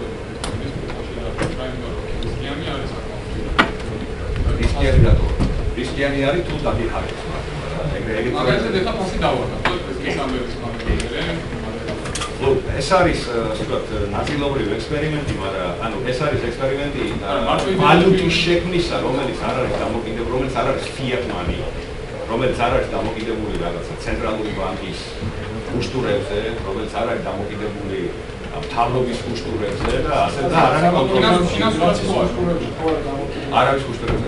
რისკიანი რატო? რისკიანი არის თუ დაგიხარებს მაგრამ ეგრე ეგრე მაგალითად ეხლა ფასი დავარდა, ეს ამბების მაგალითად. ეს არის ვთქვათ ნაწილობრივ ექსპერიმენტი, მაგრამ ანუ ეს არის ექსპერიმენტი ვალუტის შექმნისა, რომელიც არ არის დამოკიდებული, რომელიც არ არის fiat money, რომელიც არ არის დამოკიდებული რაღაცა ცენტრალური ბანკის უშტურებზე, რომელიც არ არის დამოკიდებული მთავრობის უშტურებზე და ასე და არ არის ფინანსურად უშტურებზე, ხო არა დამოკიდებული. არ არის უშტურებზე.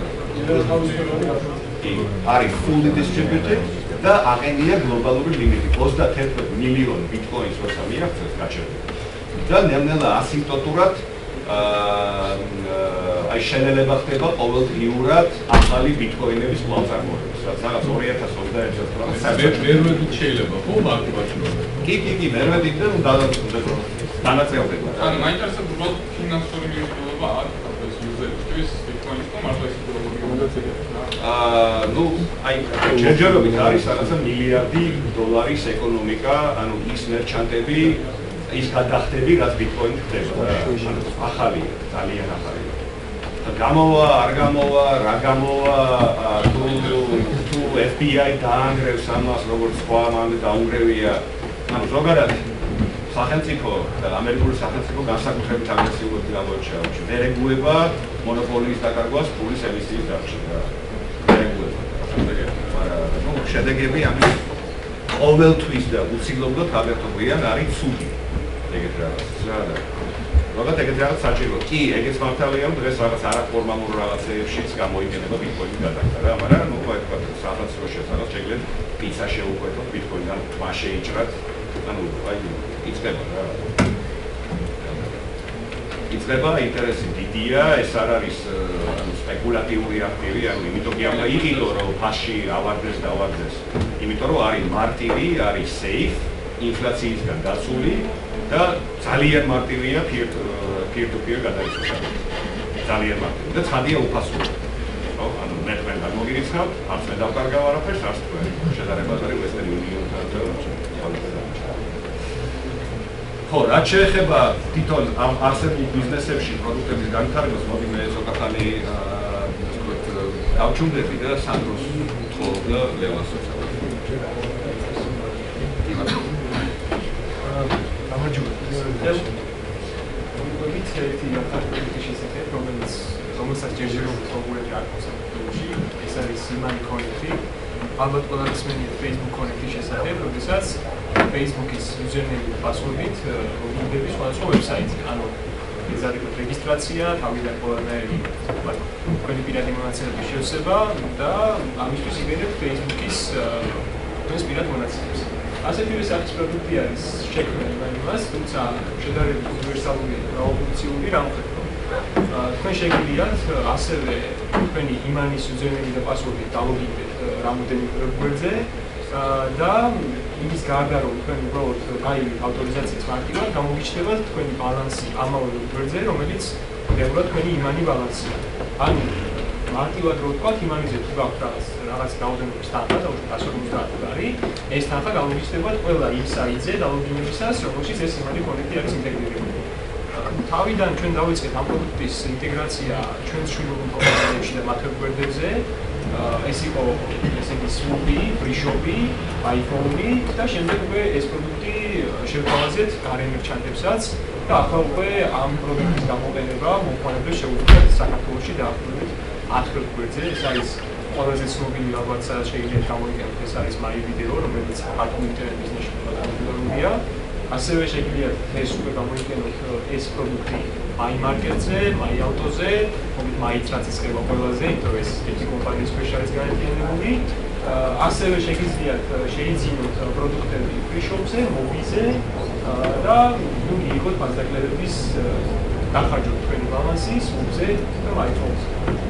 არის fully distributed და აყენია გლობალური ლიმიტი ოცდაათი მილიონი ბიტკოინს როცა მიაღწევს გაჩერდება. და ნელ-ნელა ასიმპტოტურად აი შენელება ხდება ყოველდღიურად ახალი ბიტკოინების პლატფორმების, რაც რაღაც ორი ათას ოცდაერთი წელს მერვედით შეიძლება ხო მაგბაჭრო? კი, კი, კი, მერვედით და დანაწევრდება. ანუ მაინტერესებს უბრალოდ ფინანსური მიმართულება არის იუზერისთვის ბიტკოინის და მართლა ის აა ნუ აი ჯერჯერობით არის რაღაცა მილიარდი დოლარის ეკონომიკა, ანუ ის მერჩანტები, ის გადახდები, რაც ბიტკოინი ხდება. ანუ ახალია, ძალიან ახალია. გამოვა, არ გამოვა, რა გამოვა, თუ თუ F B I დაანგრევს ამას, როგორც სხვა მანდ დაუნგრევია. ანუ ზოგადად სახელმწიფო და ამერიკული სახელმწიფო განსაკუთრებით აგრესიულად გამოირჩევა. ვერ ეგუება მონოპოლიის დაკარგვას ფულის ემისიის დარჩენა. ვერ ეგუება. მაგრამ ნუ შედეგები ამის ყოველთვის და უცილებლად გაგერთობიან არის ცუდი. ეგეთ რაღაც რა და როგორც ეგეთ რაღაც საჭირო. კი, ეგეც მართალია, რომ დღეს რაღაც არაფორმალურ რაღაცეებშიც გამოიყენება ბიტკოინის გადახდა რა, მაგრამ ნუ აი თქვა სახელმწიფო შესაძლოა შეგლეთ პიცა შეუკვეთოთ ბიტკოინიდან თვა შეიჭრათ. ანუ აი იწყება რა. იწყება ინტერესი დიდია, ეს არ არის ანუ სპეკულატიური აქტივი, ანუ იმიტომ კი ამდა იყიდო რომ ფასში ავარდეს და ავარდეს. იმიტომ რომ არის მარტივი, არის safe, ინფლაციისგან დაცული და ძალიან მარტივია peer to peer გადაიცემა. ძალიან მარტივი და ცხადია უფასოა. ხო, ანუ მე თქვენ გამოგირიცხავთ, არც მე დავკარგავ არაფერს, არც თქვენ. შედარებად არის Western Union-თან და ხო, რაც შეეხება თვითონ ამ არსებულ ბიზნესებში პროდუქტების განვითარებას, მოდი მე ცოტა ხანი გავჩუმდები და სანდროს თხოვ და ლევანს ვეცადებ. მოგვიგებით ერთი არტიკლი შესახებ, რომელიც რომელსაც ჯერჯერობით მოგვიგები არ კონსერვატორში, ეს არის იმანი კონექტი. ალბათ ყველა ისმენიათ Facebook კონექტის შესახებ, როდესაც Facebook-ის username და password-ით მოგვიგები სხვადასხვა ვებსაიტზე. ანუ ეს არის რეგისტრაცია, თავიდან ყველანაირი თქვენი პირადი მონაცემების შევსება და ამისთვის იგებთ Facebook-ის თქვენს პირად მონაცემებს. ასეთივე სახის პროდუქტი არის შექმნილი იმას, თუმცა შედარებით უნივერსალური რაოდენობით რამხელა. თქვენ შეგიძლიათ ასევე თქვენი იმანის username და password-ით დალოგინდეთ რამოდენიმე გვერდზე და იმის გარდა რომ თქვენ უბრალოდ გაიგეთ ავტორიზაციის მარტივად გამოგიჩნდება თქვენი ბალანსი ამავე გვერდზე, რომელიც რეალურად თქვენი იმანი ბალანსია. ანუ მარტივად რო ვთქვათ, იმანიზე თუ გაქვთ რაღაც რაღაც რაოდენობის თანხა, დაუშვათ ათას ორმოცდაათ დოლარი, ეს თანხა გამოგიჩნდება ყველა იმ საიტზე დალოგინებისას, რომელშიც ეს იმანი კონექტი არის ინტეგრირებული. თავიდან ჩვენ დავიწყეთ ამ პროდუქტის ინტეგრაცია ჩვენს შვილობილ კომპანიებში და მათ გვერდებზე. ეს იყო ესე იგი სუპი, ფრიშოპი, აიფონი და შემდეგ უკვე ეს პროდუქტი შევთავაზეთ გარე მერჩანტებსაც და ახლა უკვე ამ პროდუქტის გამოყენება მომხმარებლებს შეუძლიათ საქართველოში დაახლოებით ათი გვერდზე. ეს არის ყველაზე ცნობილი ალბათ სადაც შეიძლება გამოიყენოთ, ეს არის MyVideo, რომელიც ქართულ ინტერნეტ ბიზნესში პოპულარულია. ასევე შეგიძლიათ ეს უკვე გამოიყენოთ ეს პროდუქტი MyMarket-ზე, MyAuto-ზე, მოგით MyTrans-იც ხდება ყველაზე, იმიტომ ეს ერთი კომპანიის ქვეშ არის განვითარებული. ასევე შეგიძლიათ შეიძინოთ პროდუქტები FreeShop-ზე, Mobi-ზე და ნუ მიიღოთ მასდაკლერების დახარჯოთ თქვენი ბალანსი Swoop-ზე და MyPhone-ზე.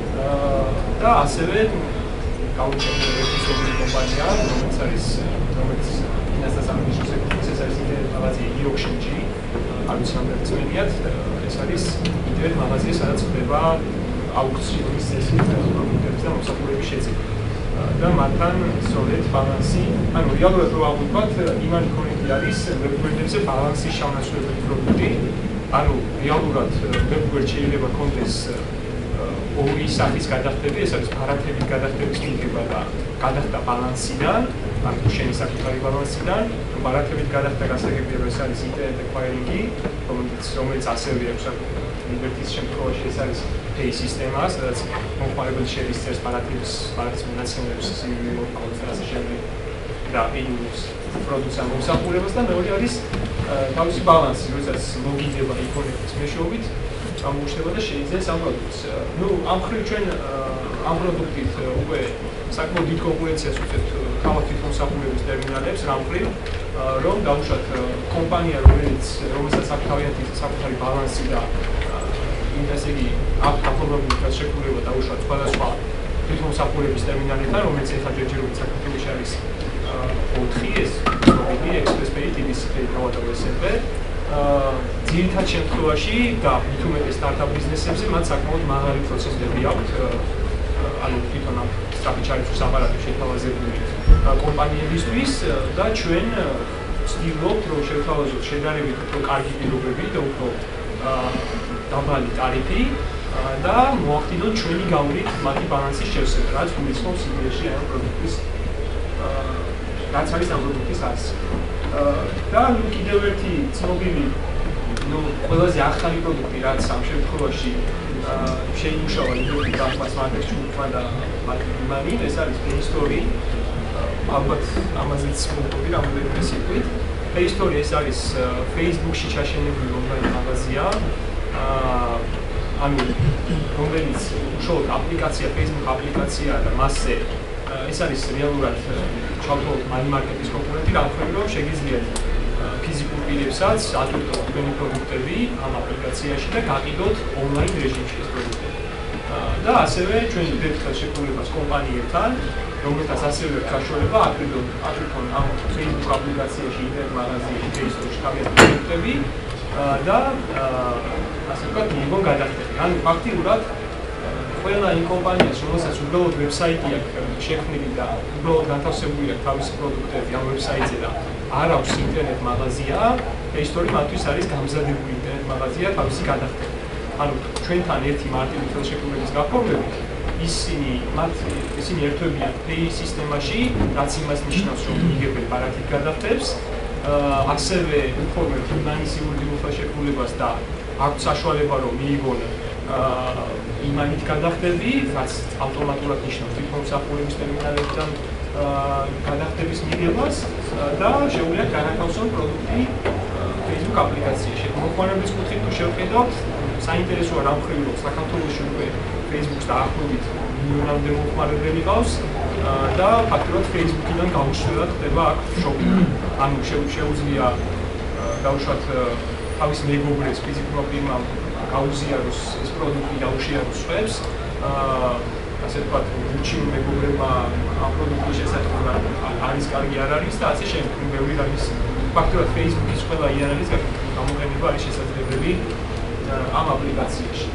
და ასევე გავუჩერდეთ ერთი სოფლის კომპანია, რომელიც არის რომელიც ფინანსთა სამეფოს სექტორის, ეს არის ინტერნეტ მაღაზია e-auction-ში, არის რამდენიც მენიათ, ეს არის ინტერნეტ მაღაზია, სადაც ხდება აუქციონის წესით პროდუქტების და მომსახურების შეძენა. და მათთან სწორედ ბალანსი, ანუ რეალურად რო ავუდგათ, იმანი კონექტი არის ვებგვერდებზე ბალანსის ჩამონაცვლებელი პროდუქტი, ანუ რეალურად ვებგვერდ შეიძლება კონდეს ორი სახის გადახდები, ეს არის პარათებით გადახდების მიღება და გადახდა ბალანსიდან, ანუ შენი საკუთარი ბალანსიდან, პარათებით გადახდა გასაგებია, რომ ეს არის ინტერნეტ acquiring-ი, რომელიც რომელიც ასევე აქვს ლიბერტის შემთხვევაში ეს არის pay სისტემა, სადაც მომხმარებელი შეისწირს პარათების პარათის მონაცემებს სიმბოლურ და ასე შემდეგ და ინუს პროდუქტს ამოსახულებას და მეორე არის თავისი ბალანსი, როდესაც ლოგინდება იკონების მეშვეობით გამოუჩნდება და შეიძენს ამ პროდუქტს. ნუ ამ მხრივ ჩვენ ამ პროდუქტით უკვე საკმაოდ დიდ კონკურენციას ვუწევთ თავად თვითმოსახულების ტერმინალებს, რამ მხრივ რომ დავუშვათ კომპანია, რომელიც რომელსაც აქვს თავიანთი საკუთარი ბალანსი და იმას იგი აქვს გაფორმებული შექმნილება დავუშვათ სხვადასხვა თვითმოსახულების ტერმინალებთან, რომელიც ახლა ჯერჯერობით საქართველოში არის ოთხი, ეს მობილი, ExpressPay, TBCPay და ესემპე. ძირითად შემთხვევაში და მით უმეტეს სტარტაპ ბიზნესებზე მათ საკმაოდ მაღალი პროცენტები აქვთ, ანუ თვითონ ამ სწრაფი ჩარიცხვის აპარატი შეთავაზებული კომპანიებისთვის და ჩვენ ვცდილობთ, რომ შევთავაზოთ შედარებით უფრო კარგი პირობები და უფრო დაბალი ტარიფი და მოახდინოთ ჩვენი გავლით მათი ბალანსის შევსება, რაც გულისხმობს იდეაში ამ პროდუქტის რაც არის ამ პროდუქტის ასი. და ნუ კიდევ ერთი ცნობილი, ნუ ყველაზე ახალი პროდუქტი, რაც ამ შემთხვევაში შეიმუშავა იდეური დახმას მარკეტში უკან და მანი, ეს არის PayStory. ალბათ ამაზეც მოგყვი რამოდენიმე სიტყვით. PayStory ეს არის Facebook-ში ჩაშენებული ონლაინ მაღაზია. ანუ რომელიც უშუალოდ აპლიკაცია, Facebook აპლიკაცია და მასზე ეს არის რეალურად ჩავთვალოთ MyMarket-ის კონკურენტი, რამხელა რომ შეგიძლიათ ფიზიკურ პირებსაც ატვირთოთ თქვენი პროდუქტები ამ აპლიკაციაში და გაყიდოთ ონლაინ რეჟიმში ეს პროდუქტები. და ასევე ჩვენ ვდებთ შექმნილებას კომპანიებთან, რომელთაც ასევე აქვს საშუალება ატვირთონ ატვირთონ ამ Facebook აპლიკაციაში ინტერნეტ მაღაზიაში PayStory-ში თავიანთი პროდუქტები და ასე ვთქვათ, მიიღონ გადახდები. ანუ ფაქტიურად ყველა იმ კომპანიას, რომელსაც უბრალოდ ვებსაიტი აქვს შექმნილი და უბრალოდ განთავსებული აქვს თავისი პროდუქტები ამ ვებსაიტზე და არ აქვს ინტერნეტ მაღაზია, PayStory მათთვის არის გამზადებული ინტერნეტ მაღაზია თავისი გადახდებით. ანუ ჩვენთან ერთი მარტივი ხელშეკრულების გაფორმებით ისინი მათ ისინი ერთვებიან Pay სისტემაში, რაც იმას ნიშნავს, რომ იგებენ პარათით გადახდებს ასევე უხორმებთ იმანის იურიდიულ ხელშეკრულებას და აქვს საშუალება რომ მიიღონ იმანით გადახდები, რაც ავტომატურად ნიშნავს თვითმომსახურების ტერმინალებთან გადახდების მიღებას და შეუძლია განათავსონ პროდუქტი Facebook აპლიკაციაში. მოხმარების კუთხით თუ შევხედავთ, საინტერესოა რა მხრივ რომ საქართველოში უკვე Facebook-ს დაახლოებით მილიონამდე მოხმარებელი ყავს და ფაქტობრივად Facebook-იდან გაუშვებად ხდება აქ შოპინგი. ანუ შეუძლია დავუშვათ თავის მეგობრებს ფიზიკურმა ფირმამ გაუზიაროს ეს პროდუქტი და უშიაროს სხვებს. ასე ვთქვათ, უჩინო მეგობრებმა ამ პროდუქტის შესახებ არის კარგი არ არის და ასე შემდეგ. ბევრი რამის ფაქტობრივად Facebook-ის ყველა იარაღის გამოყენება არის შესაძლებელი ამ აპლიკაციაში.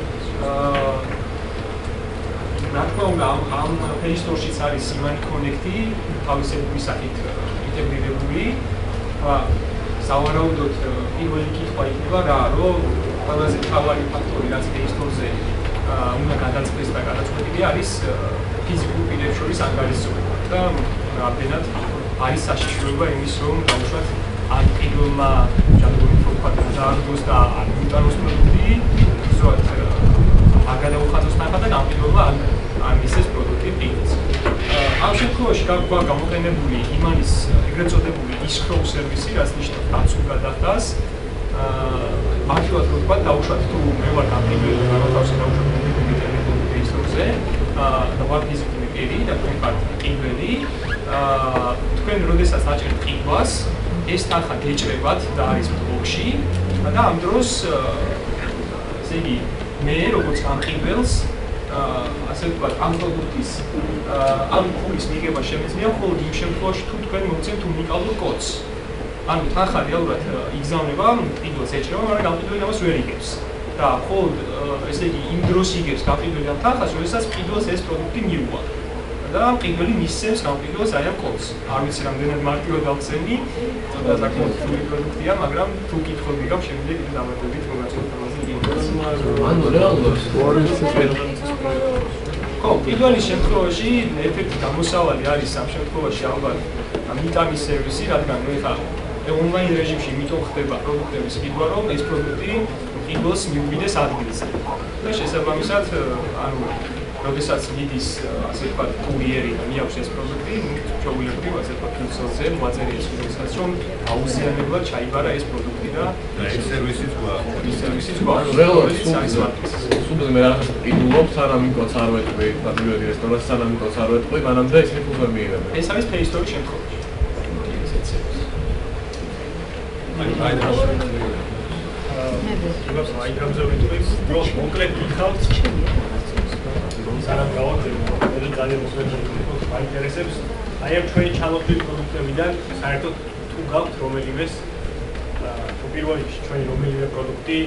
რა თქმა უნდა, ამ Play Store-შიც არის Imani Connect-ი, თავისებური სახით ინტეგრირებული. სავარაუდოდ პირველი კითხვა იქნება რა, რომ ყველაზე მთავარი ფაქტორი, რაც Play Store-ზე უნდა გადაწყდეს და გადაწყვეტილი არის ფიზიკურ პირებს შორის ანგარიშგება და რამდენად არის საშიშროება იმის, რომ დავუშვათ ან პირველმა ჯადოური პროფაილს დაარღვევს და ან მიუტანოს პროდუქტი, ზოგადად არ გადაუხაძოს ნახა და გამყიდველობა ან ან ისეს პროდუქტი პინგს. ამ შემთხვევაში გაგვაქვს გამოყენებული იმანის ეგრეთ წოდებული escrow სერვისი, რაც ნიშნავს დაცულ გადახდას. მარტივად რო ვთქვა, დავუშვათ თუ მე ვარ გამყიდველი და გავათავსე დავუშვათ ინტერნეტულ Play-Store-ზე და ვარ ფიზიკური პირი და თქვენ ხართ ყიდველი, თქვენ როდესაც აჭერთ ყიდვას, ეს თანხა გეჭრებათ და არის ბლოკში და ამ დროს ესე იგი მე როგორც გამყიდველს ასე ვთქვათ, ამ პროდუქტის ამ ფულის მიღება შემეძლია მხოლოდ იმ შემთხვევაში, თუ თქვენ მოგცემთ უნიკალურ კოდს. ანუ თანხა რეალურად იგზავნება, ყიდვას ეჭრება, მაგრამ გამყიდველი ამას ვერ იგებს. და მხოლოდ ესე იგი იმ დროს იგებს გამყიდველი ამ თანხას, როდესაც ყიდვას ეს პროდუქტი მიუღვა. და ყიდველი მისცემს გამყიდველს აი ამ კოდს. არ ვიცი რამდენად მარტივად დავცემი, ცოტა საკმაოდ რთული პროდუქტია, მაგრამ თუ კითხვები გაქვს, შემიძლია კიდევ დამატებით მოგაწოდოთ ამაზე ინფორმაცია. ანუ რეალურად ხო, პირველი შემთხვევაში ეფექტი გამოსავალი არის ამ შემთხვევაში ალბათ მიტანის სერვისი, რადგან ნუ ეხლა ონლაინ რეჟიმში მიტომ ხდება პროდუქტების ყიდვა, რომ ეს პროდუქტი ყიდველს მიუვიდეს ადგილზე. და შესაბამისად, ანუ როდესაც მიდის ასე ვთქვათ კურიერი და მიაქვს ეს პროდუქტი, შეუძლია ასე ვთქვათ ფილსოზე მოაწერია ეს როდესაც რომ აუზიანებლად ჩაიბარა ეს პროდუქტი და ეს სერვისიც გვაქვს. ეს სერვისიც გვაქვს. რეალურად სულ მე რაღაც ყიდულობ, სანამ იმკოც არ ვეტყვი, და მივედი რესტორანში, სანამ იმკოც არ ვეტყვი, მანამდე ისინი ფულს ვერ მიიღებენ. ეს არის Play Store-ის შემთხვევაში. ესეც არის. აი აი და იგავს აი გამზოვიტყვი, დროს მოკლედ გიხავთ. სანამ გავაგზავნე, ეს ძალიან მოსვენებული მაინტერესებს. აი ამ ჩვენი ჩამოყრილი პროდუქტებიდან საერთოდ თუ გაქვთ რომელიმეს თუ პირველი ჩვენი რომელიმე პროდუქტი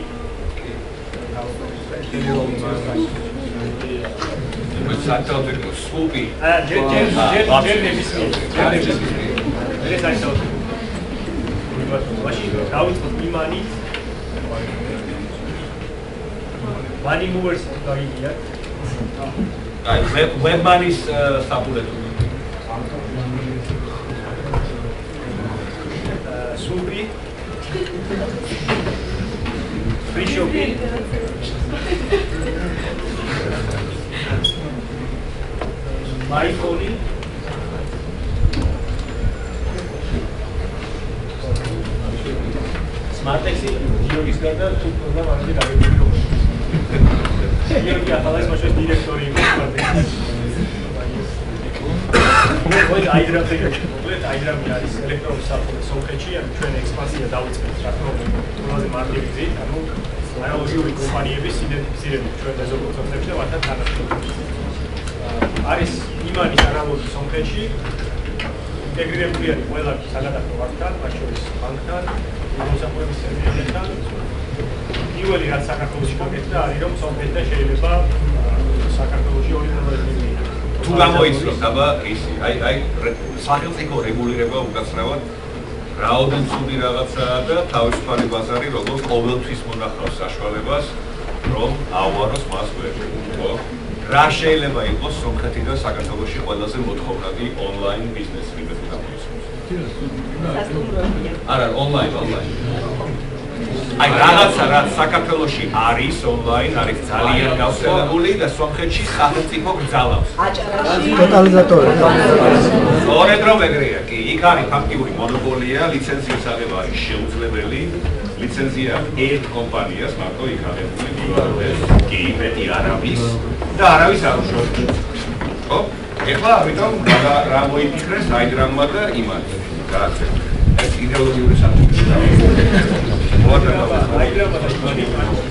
მე საერთოდ სუპი. აა ჯერ ჯერ ჯერ ჯერ ნებისმიერ. ჯერ ნებისმიერ. მე საერთოდ მაშინ დავიწყოთ იმანი. Money movers გაიგია. აი webmanis საფულეთო. სუპი. free shopping. my phone. smart taxi, Georgis garda tu program arge davebili რომ. Georgi ახალ ეს მაშინ დირექტორი იმყოფება. მოკლედ აიდრამზე მოკლედ აიდრამი არის ელექტრონული საფულე სომხეთში, ანუ ჩვენ ექსპანსია დავიწყეთ რა თქმა უნდა ყველაზე მარტივი გზით, ანუ ანალოგიური კომპანიების იდენტიფიცირებით ჩვენ დაზოგადოებებში და მათთან თანამშრომლობთ. არის იმანის ანალოგი სომხეთში, ინტეგრირებული არის ყველა საგადახდო ვარდთან, მათ შორის ბანკთან, მოსახლეობის სერვისებთან. პირველი რაც საქართველოში გაკეთდა არის რომ სომხეთიდან შეიძლება საქართველოში ორი პროდუქტი თუ გამოიცნოთ აბა ისი აი აი სახელმწიფო რეგულირება უკაცრავად რაოდენ ცუდი რაღაცაა და თავისუფალი ბაზარი როგორც ყოველთვის მონახავს საშუალებას რომ აუაროს მას ვერ ხო რა შეიძლება იყოს სომხეთიდან საქართველოში ყველაზე მოთხოვნადი ონლაინ ბიზნესი რიბეთ გამოიცნოს არა, ონლაინ, ონლაინ. აი რაღაცა რაც საქართველოში არის ონლაინ, არის ძალიან გავრცელებული და სომხეთში სახელმწიფო გრძალავს. ტოტალიზატორი. სწორედ რომ ეგრეა, კი, იქ არის ფაქტიური მონოპოლია, ლიცენზიის აღება არის შეუძლებელი. ლიცენზია ერთ კომპანიას მარტო იქ აღებული, კი, მეტი არ არის და არავის არ უშუალოდ. ხო? ეხლა ამიტომ რა მოიფიქრეს აიგრამმა და იმან. გააცეთ. ეს იდეოლოგიური საკითხია. აიგრამა და იმანი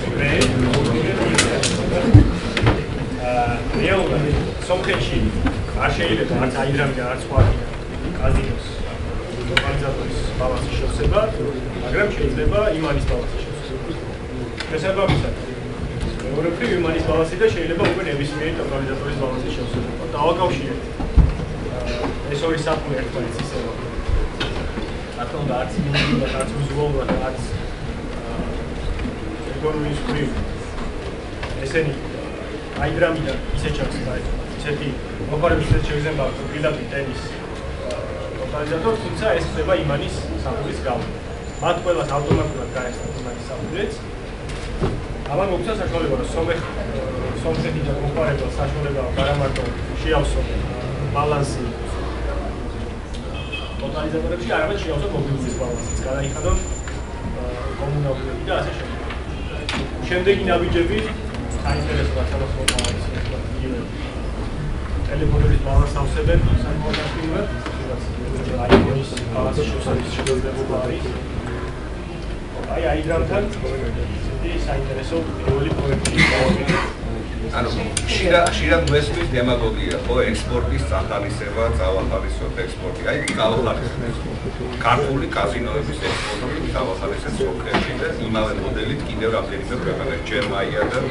რეალურად სომხეთში არ შეიძლება არც აიგრამი და არც სხვა კაზინოს ორგანიზატორის ბალანსის შევსება, მაგრამ შეიძლება იმანის ბალანსის შევსება. შესაბამისად, მეორეფრი იმანის ბალანსი და შეიძლება უკვე ნებისმიერი ორგანიზატორის ბალანსის შევსება. დავაკავშირეთ ეს ორი საქმე ერთმანეთს ისევა. რატომ და არც იმუნიტეტად, არც ვიზუალურად, არც ეკონომიკის მხრივ ესენი აიგრამიდან ისე ჩანს და ისეთი მოყარების ისეთ შეგრძნება პირდაპირ ტენის ორგანიზატორს, თუმცა ეს ხდება იმანის საფუძვლის გამო. მათ ყველას ავტომატურად გაესწრათ იმანის საფუძვლიც. ამან მოგვცა საშუალება, რომ სომხეთი და კომპარებელს საშუალება არა მარტო შეავსო ბალანსი ორგანიზატორებში, არამედ შეავსო მობილიზმის ბალანსიც, გადაიხადონ კომუნალურები და ასე შემდეგ. შემდეგი ნაბიჯები საინტერესო რაცამოსვლა არის ტელეფონების ბალანსს ავსებენ სამოქალაქეებად, აიგონის ბალანსის შევსების შესაძლებლობა არის. აი აიგრამთან ისეთი საინტერესო პირველი პროექტი ანუ შირა შირა გვესმის დემაგოგია ხო ექსპორტის წახალისება, წავახალისოთ ექსპორტი. აი გავახალისეთ. ქართული კაზინოების ექსპორტი გავახალისეთ სომხეთში და იმავე მოდელით კიდევ რამდენიმე ქვეყანაში, გერმანია და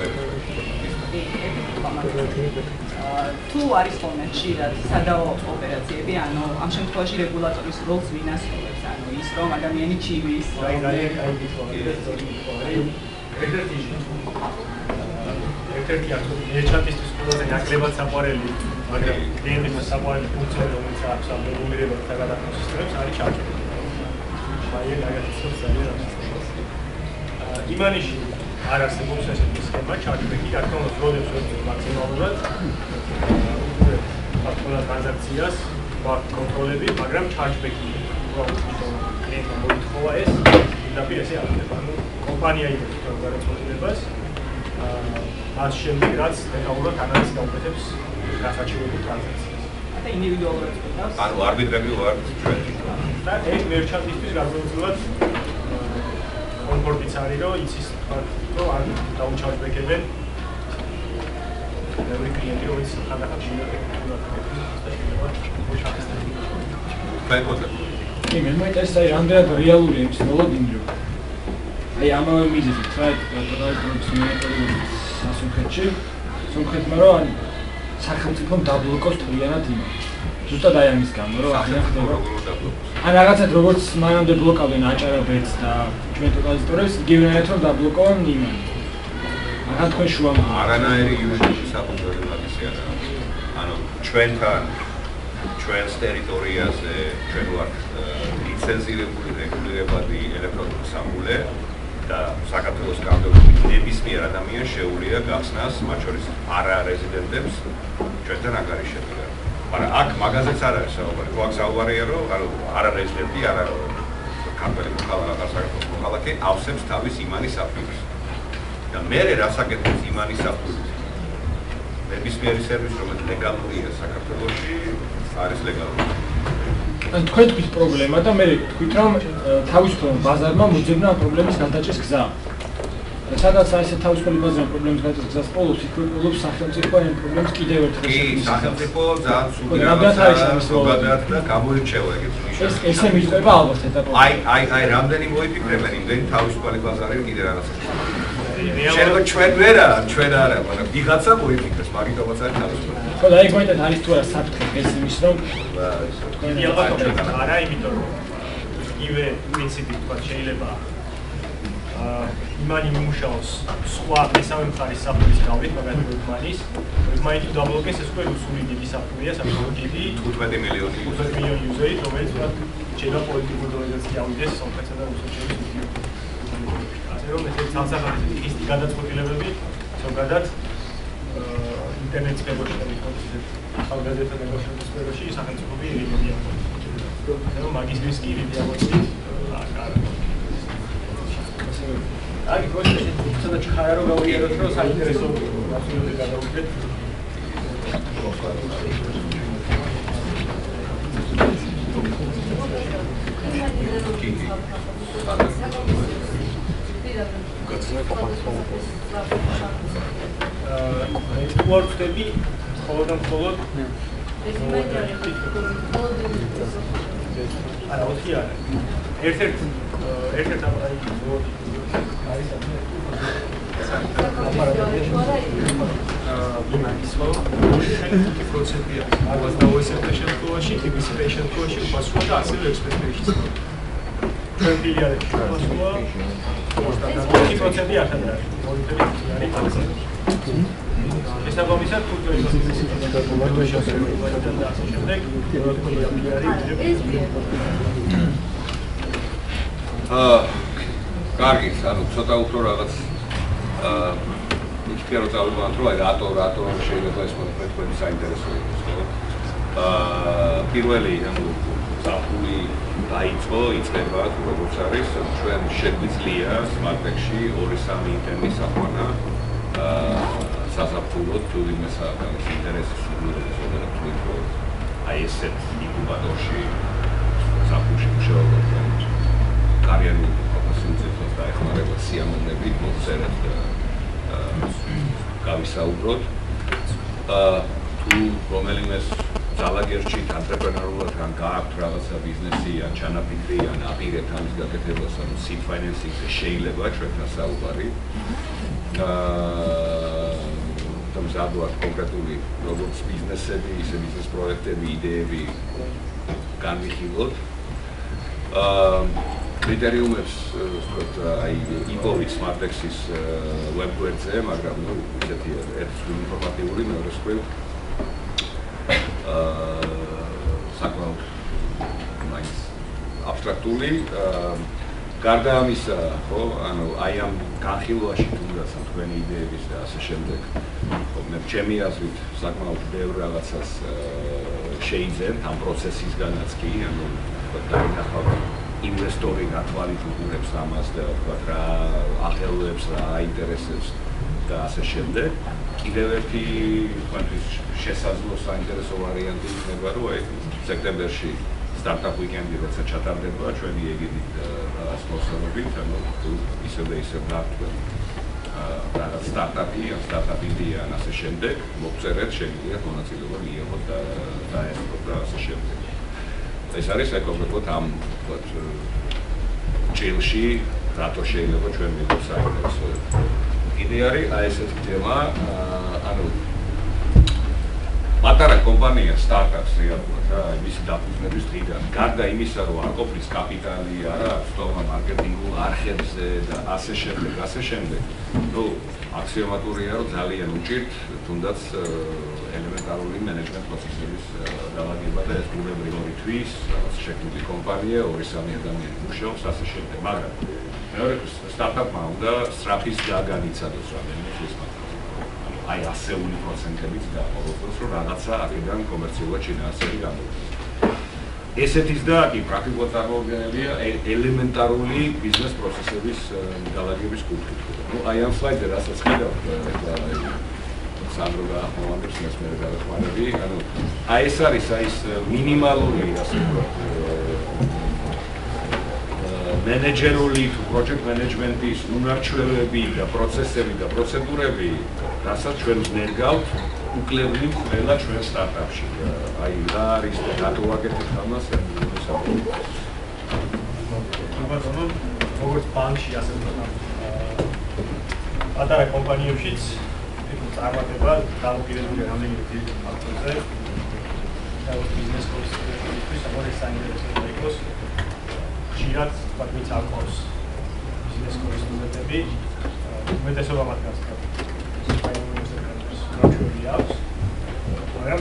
თუ არის ხოლმე ხშირად სადაო ოპერაციები, ანუ ამ შემთხვევაში რეგულატორის როლს ვინ ასრულებს, ანუ ის რომ ადამიანი ჩივის აი აი აი ერთ-ერთი ერთ-ერთი აქ მეჩატისთვის ყველაზე ნაკლებად საყვარელი, მაგრამ გენდების საყვარელი ფუნქცია, რომელიც აქვს ამ რეგულირებასა და გადახდოს სისტემებს, არის ჩარჯები. აი რაღაცა ძალიან არის. იმანიში არ არსებობს ესეთი სქემა ჩარჯბექი, რა თქმა უნდა, როდესაც ვეცდით მაქსიმალურად ფაქტობრივად ტრანზაქციას ვაქვს კონტროლები, მაგრამ ჩარჯბექი კლიენტმა მოითხოვა ეს, პირდაპირ ესე აღდება. ანუ კომპანია იღებს თვითონ გადაწყვეტილებას, მას შემდეგ რაც დეტალურად ანალიზს გაუკეთებს გასაჩივრებულ ტრანზაქციას. და ინდივიდუალურად წყვეტავს. ანუ არბიტრები ვარ ჩვენ. და ეს მერჩანტისთვის გარკვეულწილად კომფორტიც არის, რომ იცის რომ არ დაუჩარჯბეკებენ ბევრი კლიენტი, რომელიც ხანდახან შეიძლება კი, მე მოიტერეს აი რამდენად რეალური ეს მოლოდინრო. აი ამავე მიზეზით, რა ტოტალიზატორის მონოპოლიის სასუნქეთში, სომხეთმა რომ აი სახელმწიფომ დაბლოკოს თლიანად იმას. ზუსტად აი ამის გამო, რომ აღარ ხდება. ან რაღაცად როგორც მანამდე ბლოკავდნენ აჭარაბეთს და ჩვენ ტოტალიზატორებს, იგივენაირად რომ დაბლოკონ იმანი. აღარ თქვენ შუა არანაირი იურიდიული საფუძველი მაგისი არა. ანუ ჩვენთან ჩვენს ტერიტორიაზე ჩვენ ვართ ლიცენზირებული რეგულირებადი ელექტრონული სამულე და საქართველოს კანონებით ნებისმიერ ადამიანს შეუძლია გახსნას მათ შორის არარეზიდენტებს ჩვენთან ანგარიშები. მაგრამ აქ მაგაზეც არ არის საუბარი. ხო აქ საუბარია რომ ანუ არარეზიდენტი არა კანონები მოხალხე საქართველოს მოხალხე ავსებს თავის იმანის საფუძვლს. და მე რასაკეთებს იმანის საფუძვლს. ნებისმიერი სერვისი რომელიც ლეგალურია საქართველოში არის ლეგალური. ან თქვენ თქვით პრობლემა და მე თქვით რომ თავისუფლ ბაზარმა მოძებნა ამ პრობლემის გადაჭრის გზა. სადაც აი ეს თავისუფლ ბაზარმა პრობლემის გადაჭრის გზას პოლოს იქ პოლოს სახელმწიფო ამ პრობლემს კიდევ ერთხელ კი, სახელმწიფო ძალიან სულ რაღაცა და გამოირჩევა ეგეც ნიშნავს. ეს ესე მიწყება ალბათ ეტაპობრივად. აი აი აი რამდენი მოიფიქრებენ იმდენი თავისუფალი ბაზარი კიდე რაღაცა. შეიძლება ჩვენ ვერა, ჩვენ არა, მაგრამ ვიღაცა მოიფიქრეს, მაგიტომაც არის თავისუფალი. ხო, და ეგ მოიტეთ არის თუ არა საფრთხე ეს იმის რომ თქვენ არა, იმიტომ რომ იგივე პრინციპი თქვა შეიძლება აა იმანი მიმუშაოს სხვა მესამე მხარის საფუძვლის გავლით, მაგალითად იმანის, იმანი თუ დაბლოკეს ეს უკვე სული დიდი საფუძვლია, საფუძველი თხუთმეტი მილიონი თხუთმეტი მილიონი იუზერი, რომელიც რჩება პოლიტიკურ დონეზე ავიდეს სომხეთსა და რუსეთში უდიოდ. ასე რომ ეს სამსახურის ტიპის გადაწყვეტილებები ზოგადად ინტერნეტის სფეროში და ახალგაზრდა ნეგოციაციის სფეროში სახელმწიფოები იღებიან. ასე რომ მაგის რისკი ვიდეამოწვით არ აი, პროცესი სადაც ხარა რომ გავიაროთ, რომ საინტერესო აბსოლუტურად გადავუდგეთ. ექსპორტები მხოლოდ და მხოლოდ არა, ოთხი არა. ერთ-ერთ ერთ-ერთ აი ხუთი პროცენტია ოცდაოთხ შემთხვევაში, ტიპის შემთხვევაში უპასუხა და ასევე ექსპერტების. ჩვენ ფილიალებში უპასუხა ოთხი პროცენტი ახალ არის. მონიტორი არის პანსა. შესაბამისად, თუ აა კარგი, ანუ ცოტა უფრო რაღაც აა იქნება რომ წავიდეთ, რომ აი რატო რატო შეიძლება ეს მოხდეს თქვენი საინტერესო იყოს, ხო? აა პირველი ანუ საფული დაიწყო, იწყება როგორც არის, ჩვენ შეგვიძლია სმარტექში ორი სამი ინტერნის აყვანა აა საზაფხულოდ თუ იმას აქვს ინტერესი სულიერების ზოგადად თვითო აი ესეთ ინკუბატორში საფულში მუშაობა კარიერული პროფესიונალიზმის და ეხმარება სიამოვნებით მოგწერეთ გავისაუბროთ თუ რომელიმე ძალაგერჩით ანტრეპრენორულად ან გააქვთ რაღაცა ბიზნესი ან ჩანაფიქრი ან აპირებთ ამის გაკეთებას ან seed financing-ზე შეიძლება ჩვენთან საუბარი მზადვართ კონკრეტული როგორც ბიზნესები, ისე ბიზნეს პროექტები, იდეები განვიხილოთ. კრიტერიუმებს ვთქვათ, აი იპოვით სმარტექსის ვებგვერდზე, მაგრამ ნუ ისეთი ერთი ინფორმატიული, მეორე სკრიპ საკმაოდ მაინც აბსტრაქტული. გარდა ამისა, ხო, ანუ აი ამ განხილვაში თუნდაც თქვენი იდეების და ასე შემდეგ, ხო, მე ჩემი აზრით საკმაოდ ბევრ რაღაცას შეიძენთ ამ პროცესისგანაც კი, ანუ დაინახავთ ინვესტორი რა თვალით უყურებს ამას და თქვა რა ახელვებს, რა აინტერესებს და ასე შემდეგ. კიდევ ერთი თქვენთვის შესაძლო საინტერესო ვარიანტი იქნება, რომ აი სექტემბერში სტარტაპ ვიკენდი როცა ჩატარდება ჩვენი ეგიდით და სპონსორობით, ანუ ისე და ისე დაგვიყვეთ რაღაც სტარტაპი, ან სტარტაპ იდეა ან ასე შემდეგ, მოგწერეთ, შეგიძლიათ მონაწილეობა მიიღოთ და დაესწროთ და ასე შემდეგ. ეს არის კონკრეტულად ამ ვთქვათ ჭილში რატო შეიძლება ჩვენ მივიღოთ საინტერესო. კიდე არის აი ესეთი თემა, ანუ პატარა კომპანია სტარტაპს რეალურად რა, მისი დაფუძნების დღიდან, გარდა იმისა, რომ არ ყოფნის კაპიტალი, არა აქვს თქმა მარკეტინგულ არხებზე და ასე შემდეგ, ასე შემდეგ. ნუ აქსიომატურია, რომ ძალიან უჭირთ თუნდაც ელემენტარული მენეჯმენტ პროცესების დალაგება და ეს ბუნებრივი თვის, რაღაც შექმნილი კომპანია, ორი სამი ადამიანი მუშაობს, ასე შემდეგ. მაგრამ მეორე სტარტაპმა უნდა სწრაფის გაგანიცადოს რამდენიმე ხის აი ასეული პროცენტებით დაყოლოს, რომ რაღაცა აქედან კომერციულად შინაარსები გამოდის. ესეთის და კი პრაქტიკულად წარმოუდგენელია ელემენტარული ბიზნეს პროცესების დალაგების კუთხით. ნუ აი ამ სლაიდზე რასაც ხედავთ, ეხლა სანდრო გაახმოვანებს მესმերը გადაყვანები, ანუ აი ეს არის აი ეს მინიმალური, ასე ვთქვათ, მენეჯერული თუ პროჯექტ მენეჯმენტის უნარჩვევები და პროცესები და პროცედურები, რასაც ჩვენ ვნერგავთ, უკლევლივ ყველა ჩვენ სტარტაპში. აი რა არის და რატო ვაკეთებთ ამას, ბატონო, როგორც ბანკში, ასე ვთქვათ, პატარა კომპანიებშიც წარმატება დამოკიდებულია რამდენიმე დიდი ფაქტორზე. და ბიზნეს პროცესებში საკმაოდ საინტერესო იყოს. ხშირად ვთქვით აკოს ბიზნეს კონსულტანტები, უმეტესობა მათგანს გაჩვენილი აქვს. მაგრამ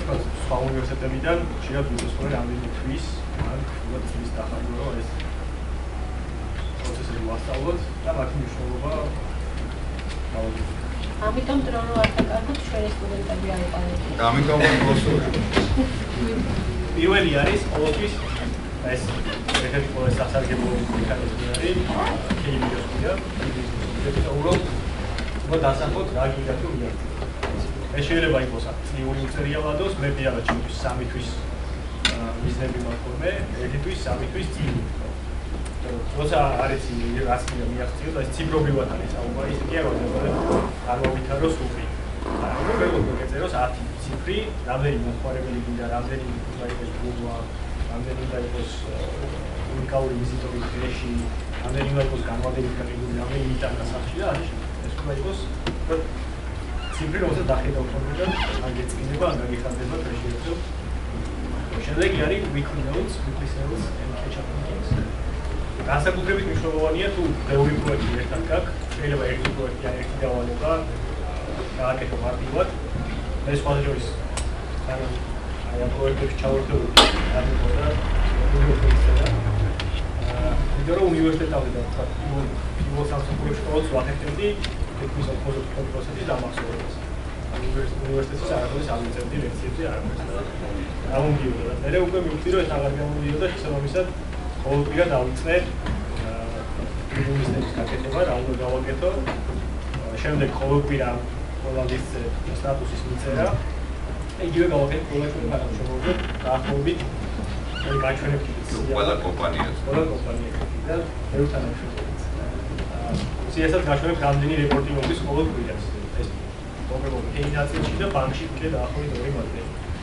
სხვა უნივერსიტეტებიდან შეიძლება ვიწესხმო რამდენი თვის ან უბრალოდ თვის დახარჯვა რომ ეს პროცესები ვასწავლოთ და მათი მნიშვნელობა გავაკეთოთ. ამიტომ დრო რო არ დაკარგოთ ჩვენი სტუდენტები არ იყავით. ამიტომ მოსულ. პირველი არის ყოველთვის ეს ერთ-ერთი ყველაზე სასარგებლო მექანიზმი არის კეიმიოსია. ეს უბრალოდ უბრალოდ დასახოთ რა გინდა თუ მიიღოთ. ეს შეიძლება იყოს აქტიური უწერიალადოს, მე პირადად ჩემთვის სამი თვის მიზნები მაქვს მე, ერთი თვის, სამი თვის წილი. როცა არის რას მინდა მიაღწიოთ, ეს ციფრობრივად არის საუბარი, ისე კი არ ვარ, არ მოვითაროს უყი. ანუ ვეღარ მოგეწეროს ათი ციფრი, რამდენი მოხმარებელი გინდა, რამდენი უნდა იყოს გუგლა, რამდენი უნდა იყოს უნიკალური ვიზიტორი ფლეში, რამდენი უნდა იყოს განმავლობით გაყიდული, რამდენი იტანა სახში და ასე შემდეგ. ეს უნდა იყოს ციფრი, რომელსაც დახედავ ხოლმე, ან გეწინება, ან გაგიხარდება პრეშერზე. შემდეგ არის weekly notes, weekly sales and catch-up meetings. განსაკუთრებით მნიშვნელოვანია თუ ბევრი პროექტი ერთად გაქვს, შეიძლება ერთი პროექტი ან ერთი დავალება გააკეთო მარტივად. ეს სხვადასხვა ან აი ამ პროექტებში ჩავერთებული არის და უნივერსიტეტია. აა იმიტომ რომ უნივერსიტეტამდე და თქვა პირველ სამსახურში ყოველთვის ვახერხებდი თითქმის ოთხმოცდაოთხ პროცენტის დამახსოვრებას. უნივერსიტეტის არაფერს არ მიწევდი ლექციებზე არაფერს და გამომდიოდა. მე უკვე მივხვდი რომ ეს აღარ გამომდიოდა შესაბამისად ყოველკვირა დავიწყე უნივერსიტეტის გაკეთება, რა უნდა გავაკეთო. შემდეგ ყოველკვირა ყველადის სტატუსის მიწერა. იგივე გავაკეთე ყველა ჩვენი თანამშრომლობზე დაახლოებით მე გაჩვენებდი ყველა კომპანიას. ყველა კომპანიას და მე თანამშრომლობთ. სიასაც გაჩვენებ რამდენი რეპორტი მოდის ყოველკვირას. ეს კონკრეტულად ინდუსტრიაში და ბანკში კიდე დაახლოებით ორი მოდელი.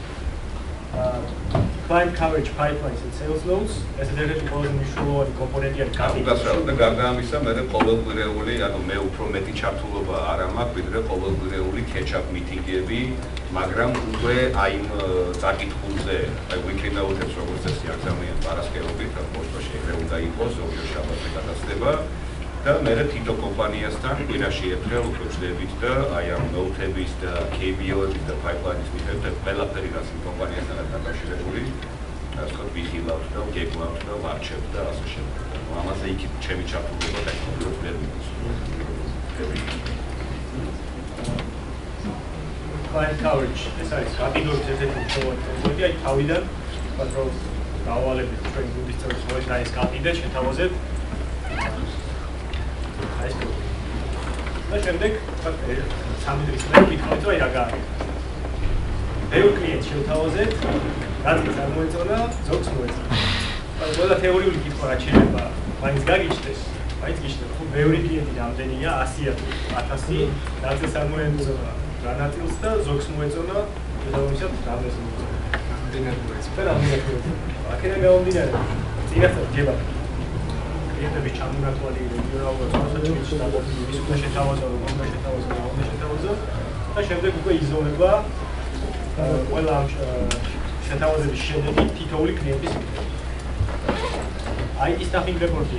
Client coverage pipelines and sales notes. ეს ერთ-ერთი ყველაზე მნიშვნელოვანი კომპონენტია გასაუბრად და გარდა ამისა, მე ყოველკვირეული, ანუ მე უფრო მეტი ჩართულობა არ მაქვს, ვიდრე ყოველკვირეული catch-up meeting-ები, მაგრამ უკვე აი იმ წაკითხულზე, აი weekly notes-ებს როგორც წესი აგზავნიან პარასკევობით, პოსტაში ეგრე უნდა იყოს, ზოგიერთ შაბათზე გადასდება. და მე თითო კომპანიასთან კვირაში ერთხელ უკვე ვждებით და აი ამ ნოუთების და კეი ბი ელ-ების და pipeline-ის მიხედვით ყველაფერი რაც იმ კომპანიასთან არის დაკავშირებული, ასე ვთქვათ, ვიხილავთ და ვგეგვავთ და ვარჩევთ და ასე შემდეგ. ამაზე იქით ჩემი ჩართულობა ტექნოლოგიურ ვერბის. Client coverage, ეს არის კატეგორიის ერთ-ერთი მნიშვნელოვანი კომპონენტი, აი თავიდან ვთქვათ რომ დავალებით ჩვენ გუნდის წევრებს მოეჩა ეს კატეგორია შეთავაზეთ და შემდეგ სამი დღის მერე ვიტყვით რომ აი რა გააკეთა. ბევრი კლიენტი შევთავაზეთ, რაც არ მოეწონა, ზოგს მოეწონა. აი ყველა თეორიული კითხვა რაც შეიძლება მაინც გაგიჩნდეს, მაინც გიჩნდება, ხო ბევრი კლიენტი რამდენია, ასია თუ ათასი, რაც არ მოეწონა, რა ნაწილს და ზოგს მოეწონა, შესაბამისად რამდენს მოეწონა. რამდენად მოეწონა, რამდენად მოეწონა. აქედან გამომდინარე, წინასწარ ჯება klientების ჩამონათვალი რეგიონალურ სპეციალისტებს და ის უნდა შეთავაზო, რომ უნდა შეთავაზო, რა უნდა შეთავაზო და შემდეგ უკვე იზოლება ყველა ამ შეთავაზების შედეგი თითოეული klientis მიხედვით. აი ის staffing report-ი